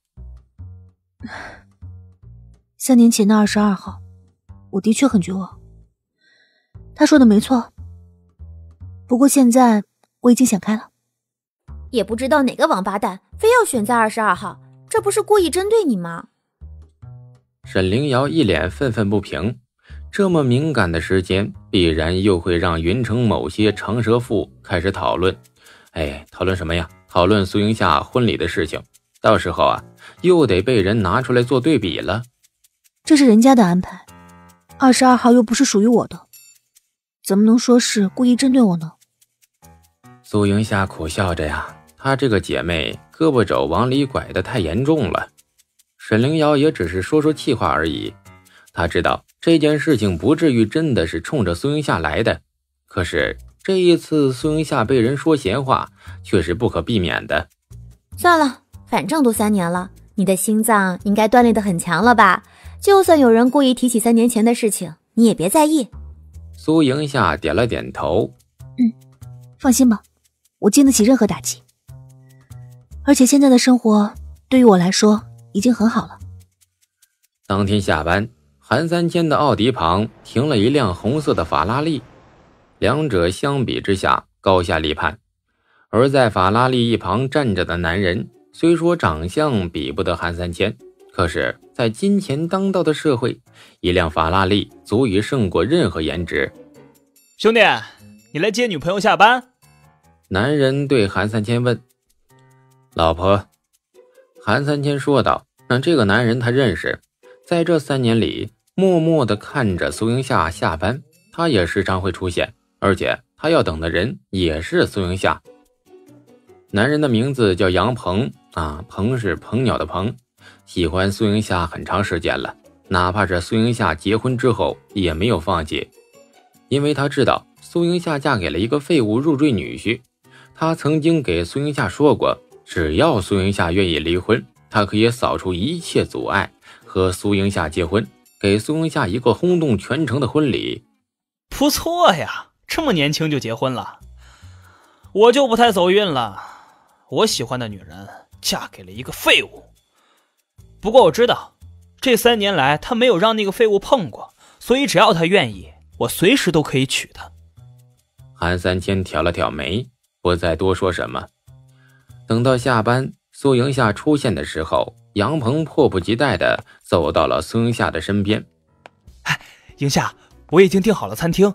，3年前的22号，我的确很绝望。他说的没错，不过现在我已经想开了。 也不知道哪个王八蛋非要选在22号，这不是故意针对你吗？ 沈凌瑶一脸愤愤不平，这么敏感的时间，必然又会让云城某些长舌妇开始讨论。讨论什么呀？讨论苏英夏婚礼的事情，到时候啊，又得被人拿出来做对比了。 这是人家的安排，22号又不是属于我的，怎么能说是故意针对我呢？ 苏英夏苦笑着呀，她这个姐妹胳膊肘往里拐得太严重了。沈凌瑶也只是说说气话而已，她知道这件事情不至于真的是冲着苏英夏来的，可是这一次苏英夏被人说闲话，却是不可避免的。 算了，反正都3年了，你的心脏应该锻炼得很强了吧？就算有人故意提起3年前的事情，你也别在意。 苏英夏点了点头， 放心吧，我经得起任何打击。而且现在的生活对于我来说已经很好了。 当天下班，韩三千的奥迪旁停了一辆红色的法拉利，两者相比之下高下立判。而在法拉利一旁站着的男人，虽说长相比不得韩三千，可是在金钱当道的社会，一辆法拉利足以胜过任何颜值。 兄弟，你来接女朋友下班？ 男人对韩三千问。老婆，韩三千说道。那这个男人他认识，在这3年里默默地看着苏英夏下班，他也时常会出现，而且他要等的人也是苏英夏。男人的名字叫杨鹏鹏是鹏鸟的鹏，喜欢苏英夏很长时间了，哪怕是苏英夏结婚之后也没有放弃，因为他知道苏英夏嫁给了一个废物入赘女婿。他曾经给苏英夏说过，只要苏英夏愿意离婚，他可以扫除一切阻碍，和苏英夏结婚，给苏英夏一个轰动全城的婚礼。 不错呀，这么年轻就结婚了。我就不太走运了，我喜欢的女人嫁给了一个废物。不过我知道，这3年来他没有让那个废物碰过，所以只要他愿意，我随时都可以娶她。 韩三千挑了挑眉，不再多说什么。等到下班，苏英夏出现的时候，杨鹏迫不及待地走到了苏英夏的身边。 英夏，我已经订好了餐厅，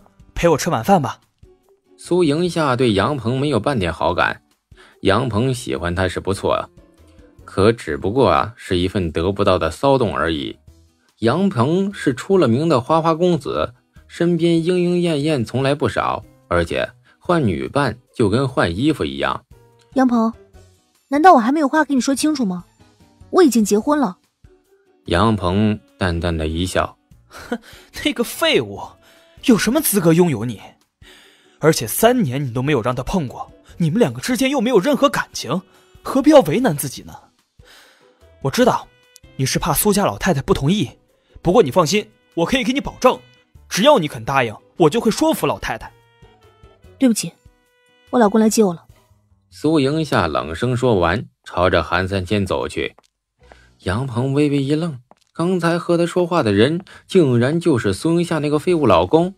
陪我吃晚饭吧。 苏营夏对杨鹏没有半点好感，杨鹏喜欢他是不错，可只不过是一份得不到的骚动而已。杨鹏是出了名的花花公子，身边莺莺燕燕从来不少，而且换女伴就跟换衣服一样。 杨鹏，难道我还没有话跟你说清楚吗？我已经结婚了。 杨鹏淡淡的一笑， 哼，那个废物有什么资格拥有你？而且3年你都没有让他碰过，你们2个之间又没有任何感情，何必要为难自己呢？我知道你是怕苏家老太太不同意，不过你放心，我可以给你保证，只要你肯答应，我就会说服老太太。 对不起，我老公来接我了。 苏营夏冷声说完，朝着韩三千走去。杨鹏微微一愣，刚才和他说话的人竟然就是苏营夏那个废物老公。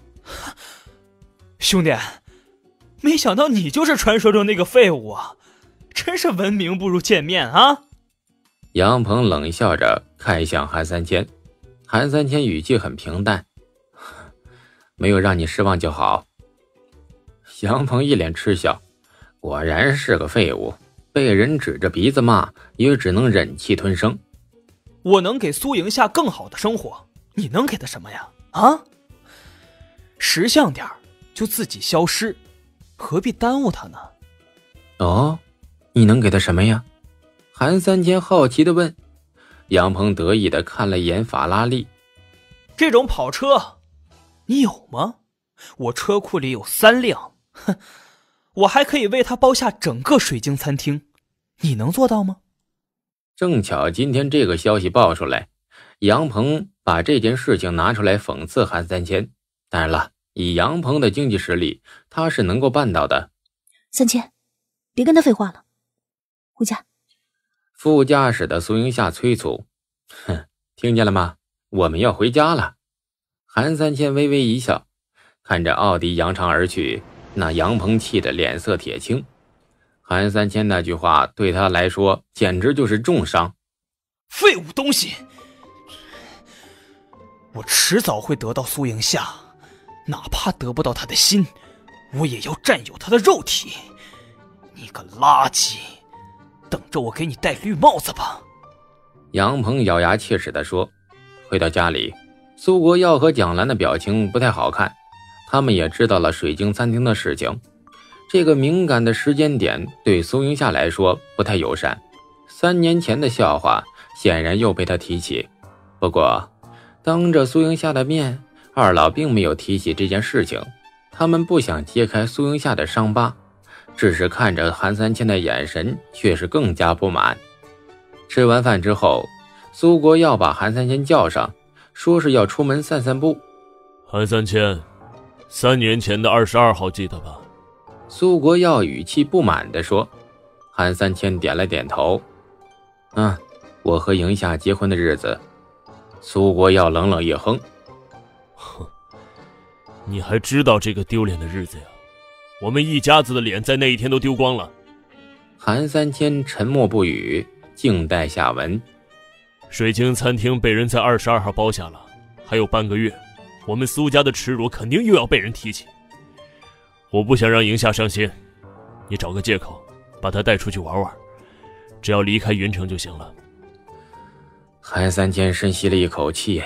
兄弟，没想到你就是传说中那个废物啊，真是闻名不如见面啊。 杨鹏冷笑着看向韩三千，韩三千语气很平淡，没有让你失望就好。杨鹏一脸嗤笑，果然是个废物，被人指着鼻子骂也只能忍气吞声。 我能给苏营夏更好的生活，你能给他什么呀？啊，识相点就自己消失，何必耽误他呢？ 哦，你能给他什么呀？韩三千好奇地问。杨鹏得意地看了一眼法拉利， 这种跑车你有吗？我车库里有3辆，哼，我还可以为他包下整个水晶餐厅，你能做到吗？ 正巧今天这个消息爆出来，杨鹏把这件事情拿出来讽刺韩三千。当然了，以杨鹏的经济实力，他是能够办到的。 三千，别跟他废话了，回家。 副驾驶的苏营夏催促，哼，听见了吗？我们要回家了。韩三千微微一笑，看着奥迪扬长而去，那杨鹏气得脸色铁青。韩三千那句话对他来说简直就是重伤。 废物东西，我迟早会得到苏营夏，哪怕得不到他的心，我也要占有他的肉体。你个垃圾，等着我给你戴绿帽子吧。 杨鹏咬牙切齿地说。回到家里，苏国耀和蒋兰的表情不太好看，他们也知道了水晶餐厅的事情。这个敏感的时间点对苏营夏来说不太友善，3年前的笑话显然又被他提起。不过当着苏营夏的面，二老并没有提起这件事情，他们不想揭开苏营夏的伤疤，只是看着韩三千的眼神却是更加不满。吃完饭之后，苏国耀把韩三千叫上，说是要出门散散步。 韩三千，3年前的22号记得吧？ 苏国耀语气不满地说。韩三千点了点头。我和营夏结婚的日子。苏国耀冷冷一哼。 哼，你还知道这个丢脸的日子呀？我们一家子的脸在那一天都丢光了。 韩三千沉默不语，静待下文。 水晶餐厅被人在22号包下了，还有半个月，我们苏家的耻辱肯定又要被人提起。我不想让营夏伤心，你找个借口把他带出去玩玩，只要离开云城就行了。 韩三千深吸了一口气。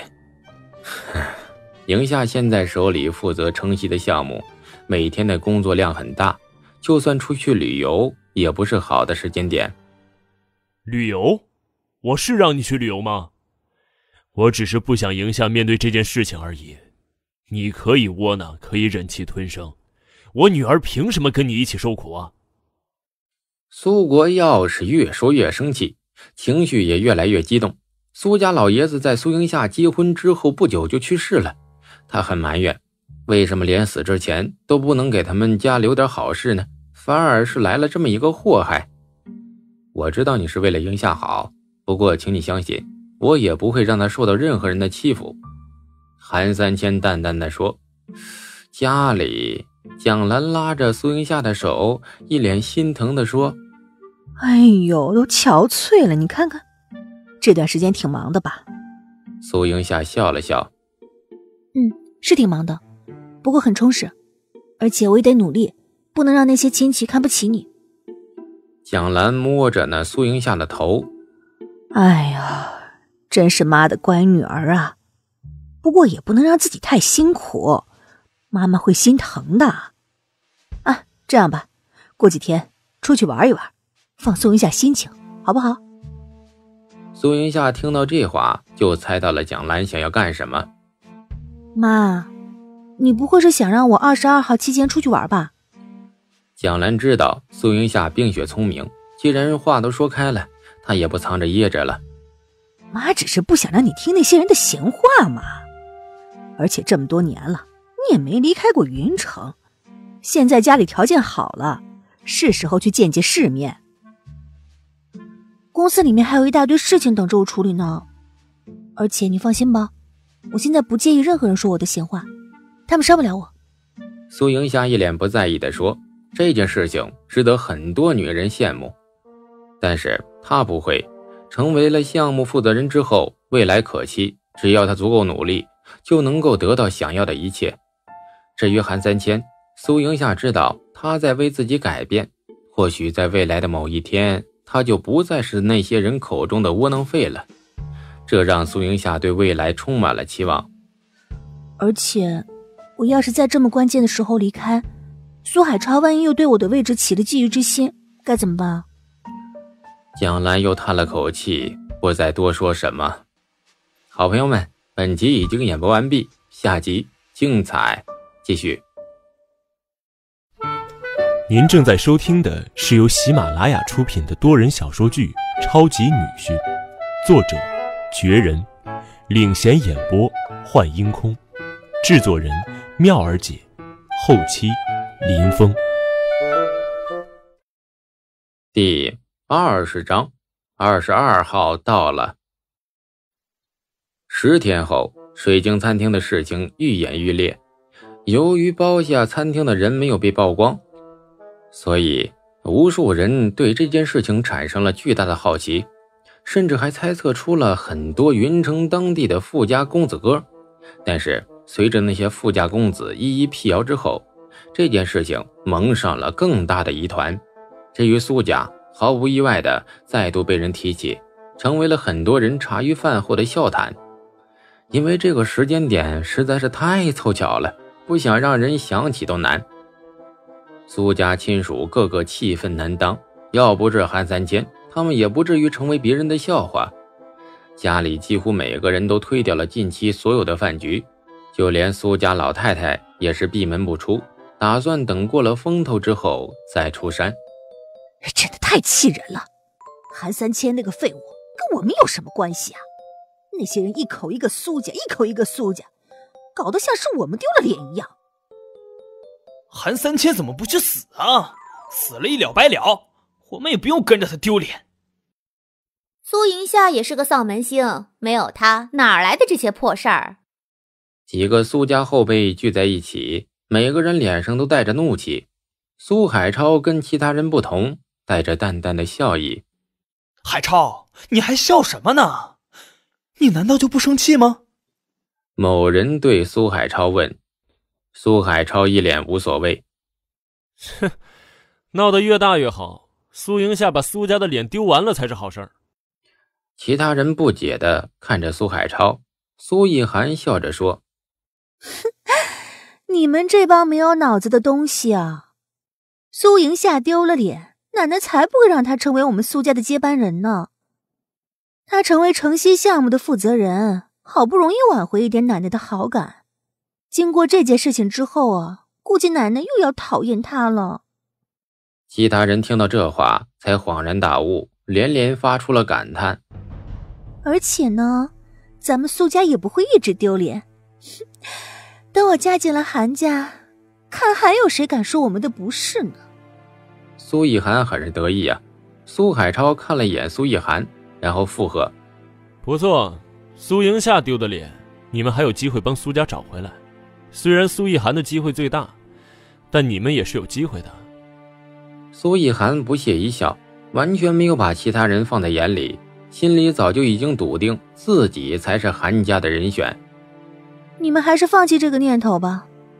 营夏现在手里负责承袭的项目，每天的工作量很大，就算出去旅游也不是好的时间点。 旅游？我是让你去旅游吗？我只是不想营夏面对这件事情而已。你可以窝囊，可以忍气吞声，我女儿凭什么跟你一起受苦啊？ 苏国耀是越说越生气，情绪也越来越激动。苏家老爷子在苏营夏结婚之后不久就去世了，他很埋怨，为什么连死之前都不能给他们家留点好事呢？反而是来了这么一个祸害。我知道你是为了营夏好，不过请你相信，我也不会让他受到任何人的欺负。韩三千淡淡地说。家里，蒋兰拉着苏营夏的手，一脸心疼地说： 哎呦，都憔悴了，你看看，这段时间挺忙的吧？ 苏营夏笑了笑。 是挺忙的， 不过很充实，而且我也得努力，不能让那些亲戚看不起你。 蒋兰摸着那苏莹夏的头， 哎呀，真是妈的乖女儿啊！不过也不能让自己太辛苦，妈妈会心疼的。啊，这样吧，过几天出去玩一玩，放松一下心情，好不好？ 苏莹夏听到这话，就猜到了蒋兰想要干什么。 妈，你不会是想让我22号期间出去玩吧？ 蒋兰知道苏莹夏冰雪聪明，既然话都说开了，她也不藏着掖着了。 妈只是不想让你听那些人的闲话嘛。而且这么多年了，你也没离开过云城，现在家里条件好了，是时候去见见世面。 公司里面还有一大堆事情等着我处理呢。而且你放心吧，我现在不介意任何人说我的闲话，他们伤不了我。 苏莹夏一脸不在意地说，这件事情值得很多女人羡慕，但是她不会。成为了项目负责人之后，未来可期，只要她足够努力，就能够得到想要的一切。至于韩三千，苏莹夏知道他在为自己改变，或许在未来的某一天，他就不再是那些人口中的窝囊废了。这让苏莹夏对未来充满了期望。 而且我要是在这么关键的时候离开，苏海超万一又对我的位置起了觊觎之心，该怎么办？ 蒋兰又叹了口气，不再多说什么。好朋友们，本集已经演播完毕，下集精彩继续。 您正在收听的是由喜马拉雅出品的多人小说剧《超级女婿》，作者绝人，领衔演播幻音空，制作人妙儿姐，后期林峰。 第20章22号到了。10天后，水晶餐厅的事情愈演愈烈。由于包下餐厅的人没有被曝光，所以无数人对这件事情产生了巨大的好奇，甚至还猜测出了很多云城当地的富家公子哥。但是随着那些富家公子一一辟谣之后，这件事情蒙上了更大的疑团。至于苏家，毫无意外的再度被人提起，成为了很多人茶余饭后的笑谈。因为这个时间点实在是太凑巧了，不想让人想起都难。苏家亲属个个气愤难当，要不是韩三千，他们也不至于成为别人的笑话。家里几乎每个人都推掉了近期所有的饭局，就连苏家老太太也是闭门不出，打算等过了风头之后再出山。 真的太气人了，韩三千那个废物跟我们有什么关系啊？那些人一口一个苏家，一口一个苏家，搞得像是我们丢了脸一样。 韩三千怎么不去死啊？死了一了百了，我们也不用跟着他丢脸。 苏莹夏也是个丧门星，没有他哪来的这些破事儿？ 几个苏家后辈聚在一起，每个人脸上都带着怒气。苏海超跟其他人不同，带着淡淡的笑意。 海超，你还笑什么呢？你难道就不生气吗？ 某人对苏海超问。苏海超一脸无所谓。 哼，闹得越大越好，苏莹夏把苏家的脸丢完了才是好事儿。 其他人不解地看着苏海超。苏一涵笑着说， 你们这帮没有脑子的东西啊！苏莹夏丢了脸，奶奶才不会让她成为我们苏家的接班人呢。她成为城西项目的负责人，好不容易挽回一点奶奶的好感。经过这件事情之后啊，估计奶奶又要讨厌她了。 其他人听到这话才恍然大悟，连连发出了感叹。 而且呢，咱们苏家也不会一直丢脸。等我嫁进了韩家，看还有谁敢说我们的不是呢？ 苏一涵很是得意啊。苏海超看了一眼苏一涵，然后附和， 不错，苏莹夏丢的脸，你们还有机会帮苏家找回来。虽然苏一涵的机会最大，但你们也是有机会的。 苏一涵不屑一笑，完全没有把其他人放在眼里，心里早就已经笃定自己才是韩家的人选。 你们还是放弃这个念头吧，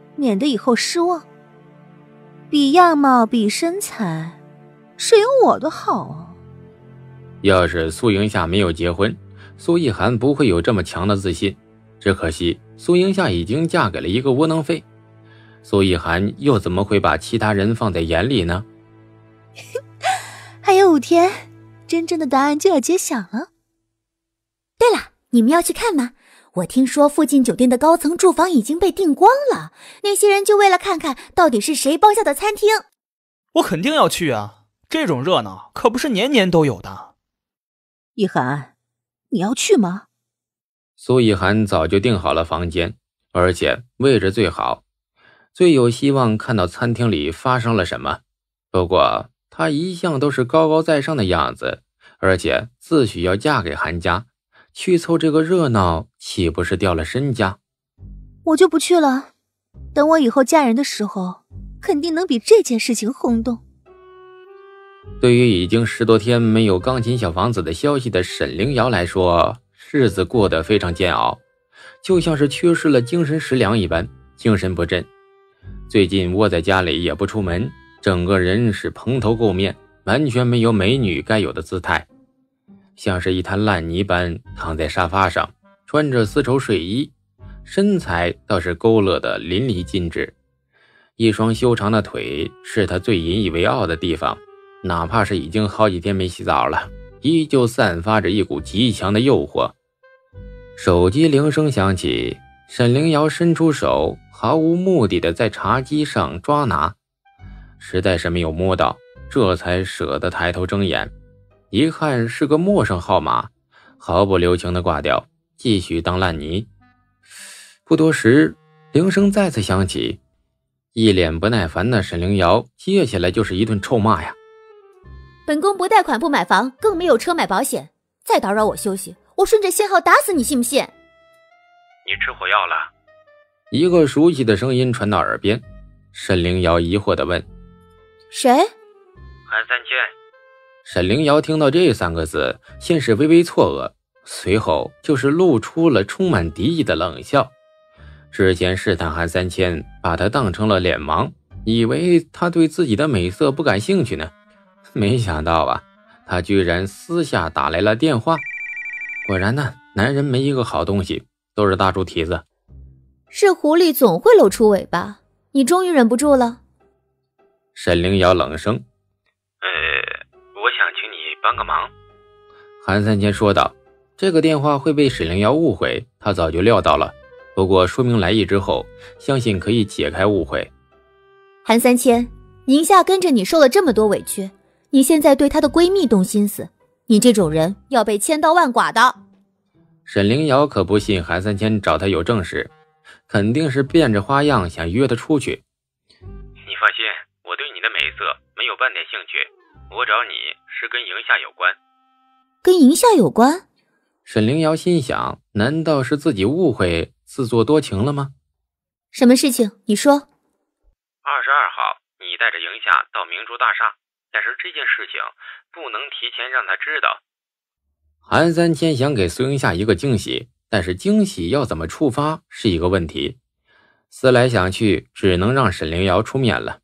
免得以后失望。比样貌，比身材，谁有我的好啊？ 要是苏迎夏没有结婚，苏一涵不会有这么强的自信。只可惜苏迎夏已经嫁给了一个窝囊废，苏一涵又怎么会把其他人放在眼里呢？ 还有5天，真正的答案就要揭晓了。 对了，你们要去看吗？我听说附近酒店的高层住房已经被订光了，那些人就为了看看到底是谁包下的餐厅。 我肯定要去啊，这种热闹可不是年年都有的。 一涵，你要去吗？ 苏一涵早就订好了房间，而且位置最好，最有希望看到餐厅里发生了什么。不过她一向都是高高在上的样子，而且自诩要嫁给韩家，去凑这个热闹岂不是掉了身家？ 我就不去了，等我以后嫁人的时候，肯定能比这件事情轰动。 对于已经10多天没有钢琴小房子的消息的沈凌瑶来说，日子过得非常煎熬，就像是缺失了精神食粮一般，精神不振。最近窝在家里也不出门，整个人是蓬头垢面，完全没有美女该有的姿态，像是一滩烂泥般躺在沙发上，穿着丝绸睡衣，身材倒是勾勒得淋漓尽致。一双修长的腿是他最引以为傲的地方，哪怕是已经好几天没洗澡了，依旧散发着一股极强的诱惑。手机铃声响起，沈凌瑶伸出手，毫无目的的在茶几上抓拿，实在是没有摸到，这才舍得抬头睁眼。一看是个陌生号码，毫不留情的挂掉，继续当烂泥。不多时，铃声再次响起，一脸不耐烦的沈凌瑶接下来就是一顿臭骂呀。 本宫不贷款不买房，更没有车买保险，再打扰我休息，我顺着信号打死你，信不信？ 你吃火药了？一个熟悉的声音传到耳边，沈凌瑶疑惑地问： 谁？ 韩三千。沈凌瑶听到这3个字，先是微微错愕，随后就是露出了充满敌意的冷笑。之前试探韩三千，把他当成了脸盲，以为他对自己的美色不感兴趣呢，没想到啊，他居然私下打来了电话。果然呢，男人没一个好东西，都是大猪蹄子。 是狐狸总会露出尾巴，你终于忍不住了。 沈凌瑶冷声：我想请你帮个忙。韩三千说道。这个电话会被沈凌瑶误会，他早就料到了，不过说明来意之后，相信可以解开误会。 韩三千，宁夏跟着你受了这么多委屈，你现在对她的闺蜜动心思，你这种人要被千刀万剐的。 沈凌瑶可不信韩三千找他有正事，肯定是变着花样想约他出去。你放心，我对你的美色没有半点兴趣，我找你是跟营夏有关。 跟营夏有关？ 沈凌瑶心想，难道是自己误会自作多情了吗？ 什么事情？你说。22 号你带着营夏到明珠大厦，但是这件事情不能提前让他知道。韩三千想给苏营夏一个惊喜，但是惊喜要怎么触发是一个问题。思来想去，只能让沈凌瑶出面了。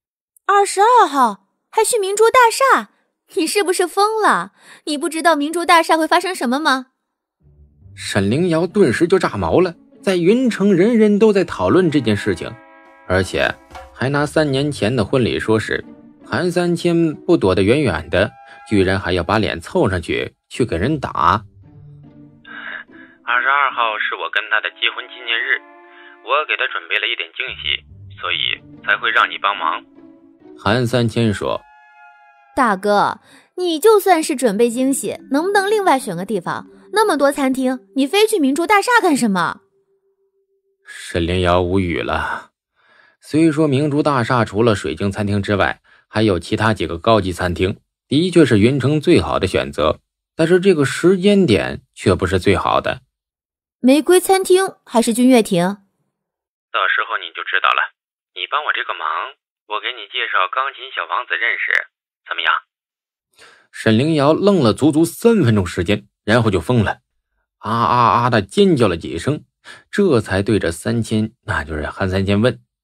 22号还去明珠大厦？你是不是疯了？你不知道明珠大厦会发生什么吗？ 沈凌瑶顿时就炸毛了，在云城人人都在讨论这件事情，而且还拿3年前的婚礼说事。韩三千不躲得远远的，居然还要把脸凑上去给人打。22号是我跟他的结婚纪念日，我给他准备了一点惊喜，所以才会让你帮忙。韩三千说。 大哥，你就算是准备惊喜，能不能另外选个地方？那么多餐厅，你非去明珠大厦干什么？ 沈凌瑶无语了。虽说明珠大厦除了水晶餐厅之外，还有其他几个高级餐厅，的确是云城最好的选择，但是这个时间点却不是最好的。 玫瑰餐厅还是君悦亭？ 到时候你就知道了。你帮我这个忙，我给你介绍钢琴小王子认识，怎么样？沈凌瑶愣了足足3分钟时间，然后就疯了，啊啊啊的尖叫了几声，这才对着韩三千问：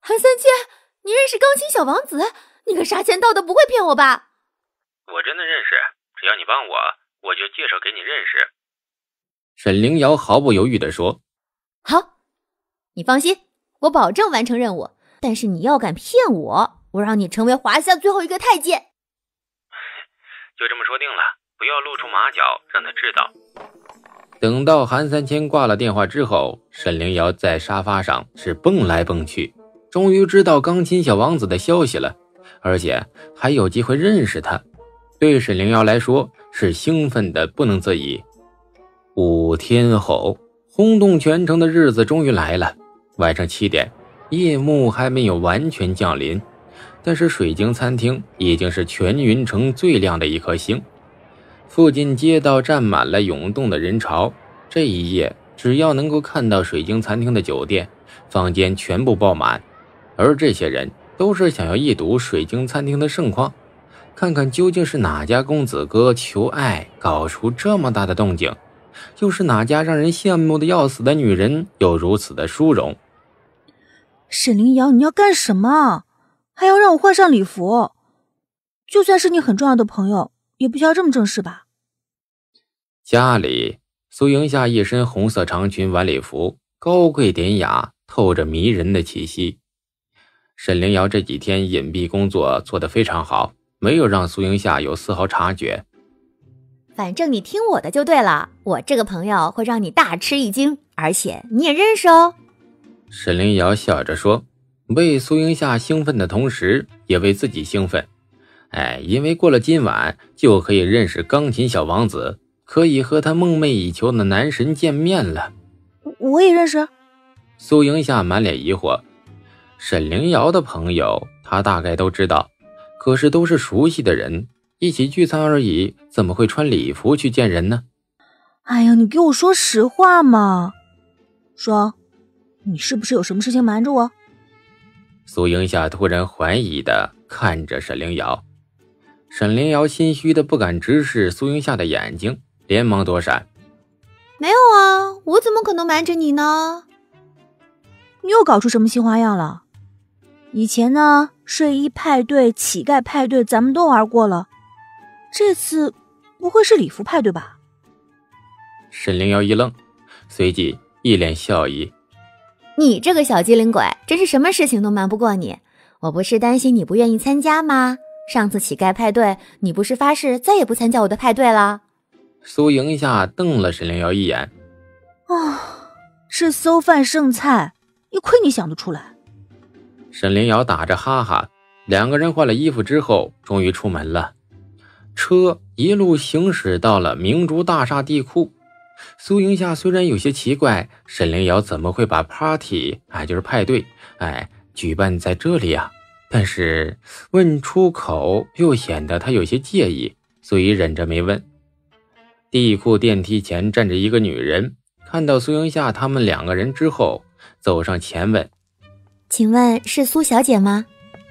韩三千，你认识钢琴小王子？你个杀千道的不会骗我吧？ 我真的认识，只要你帮我就介绍给你认识。沈凌瑶毫不犹豫地说。 好，你放心，我保证完成任务，但是你要敢骗我，我让你成为华夏最后一个太监。 就这么说定了，不要露出马脚，让他知道。等到韩三千挂了电话之后，沈凌瑶在沙发上是蹦来蹦去，终于知道钢琴小王子的消息了，而且还有机会认识他。对沈凌瑶来说是兴奋的不能自已。5天后，轰动全城的日子终于来了。晚上7点，夜幕还没有完全降临，但是水晶餐厅已经是全云城最亮的一颗星。附近街道站满了涌动的人潮，这一夜只要能够看到水晶餐厅的酒店，房间全部爆满。而这些人都是想要一睹水晶餐厅的盛况，看看究竟是哪家公子哥求爱搞出这么大的动静，又是哪家让人羡慕的要死的女人有如此的殊荣。 沈凌瑶，你要干什么？还要让我换上礼服？就算是你很重要的朋友，也不需要这么正式吧？ 家里，苏莹夏一身红色长裙晚礼服，高贵典雅，透着迷人的气息。沈凌瑶这几天隐蔽工作做得非常好，没有让苏莹夏有丝毫察觉。 反正你听我的就对了，我这个朋友会让你大吃一惊，而且你也认识哦。 沈凌瑶笑着说，为苏莹夏兴奋的同时也为自己兴奋。因为过了今晚就可以认识钢琴小王子，可以和他梦寐以求的男神见面了。 我也认识。 苏莹夏满脸疑惑，沈凌瑶的朋友他大概都知道，可是都是熟悉的人，一起聚餐而已，怎么会穿礼服去见人呢？ 哎呀，你给我说实话嘛！说，你是不是有什么事情瞒着我？ 苏莹夏突然怀疑地看着沈凌瑶。沈凌瑶心虚的不敢直视苏莹夏的眼睛，连忙躲闪。 没有啊，我怎么可能瞒着你呢？ 你又搞出什么新花样了？以前呢，睡衣派对、乞丐派对咱们都玩过了，这次不会是礼服派对吧？ 沈凌瑶一愣，随即一脸笑意。 你这个小机灵鬼，真是什么事情都瞒不过你。我不是担心你不愿意参加吗？上次乞丐派对，你不是发誓再也不参加我的派对了？ 苏莹夏瞪了沈凌瑶一眼。 吃馊饭剩菜，也亏你想得出来。 沈凌瑶打着哈哈，两个人换了衣服之后，终于出门了。车一路行驶到了明珠大厦地库。苏莹夏虽然有些奇怪，沈凌瑶怎么会把 party 就是派对举办在这里啊？但是问出口又显得他有些介意，所以忍着没问。地库电梯前站着一个女人，看到苏莹夏他们两个人之后，走上前问： 请问是苏小姐吗？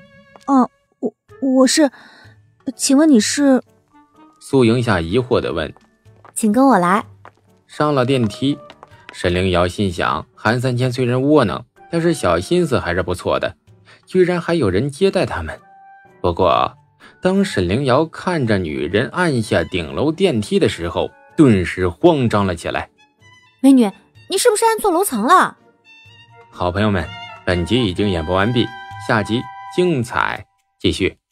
我是，请问你是？ 苏莹夏疑惑地问。 请跟我来。 上了电梯，沈凌瑶心想，韩三千虽然窝囊，但是小心思还是不错的，居然还有人接待他们。不过当沈凌瑶看着女人按下顶楼电梯的时候，顿时慌张了起来。 美女，你是不是按错楼层了？ 好朋友们，本集已经演播完毕，下集精彩继续。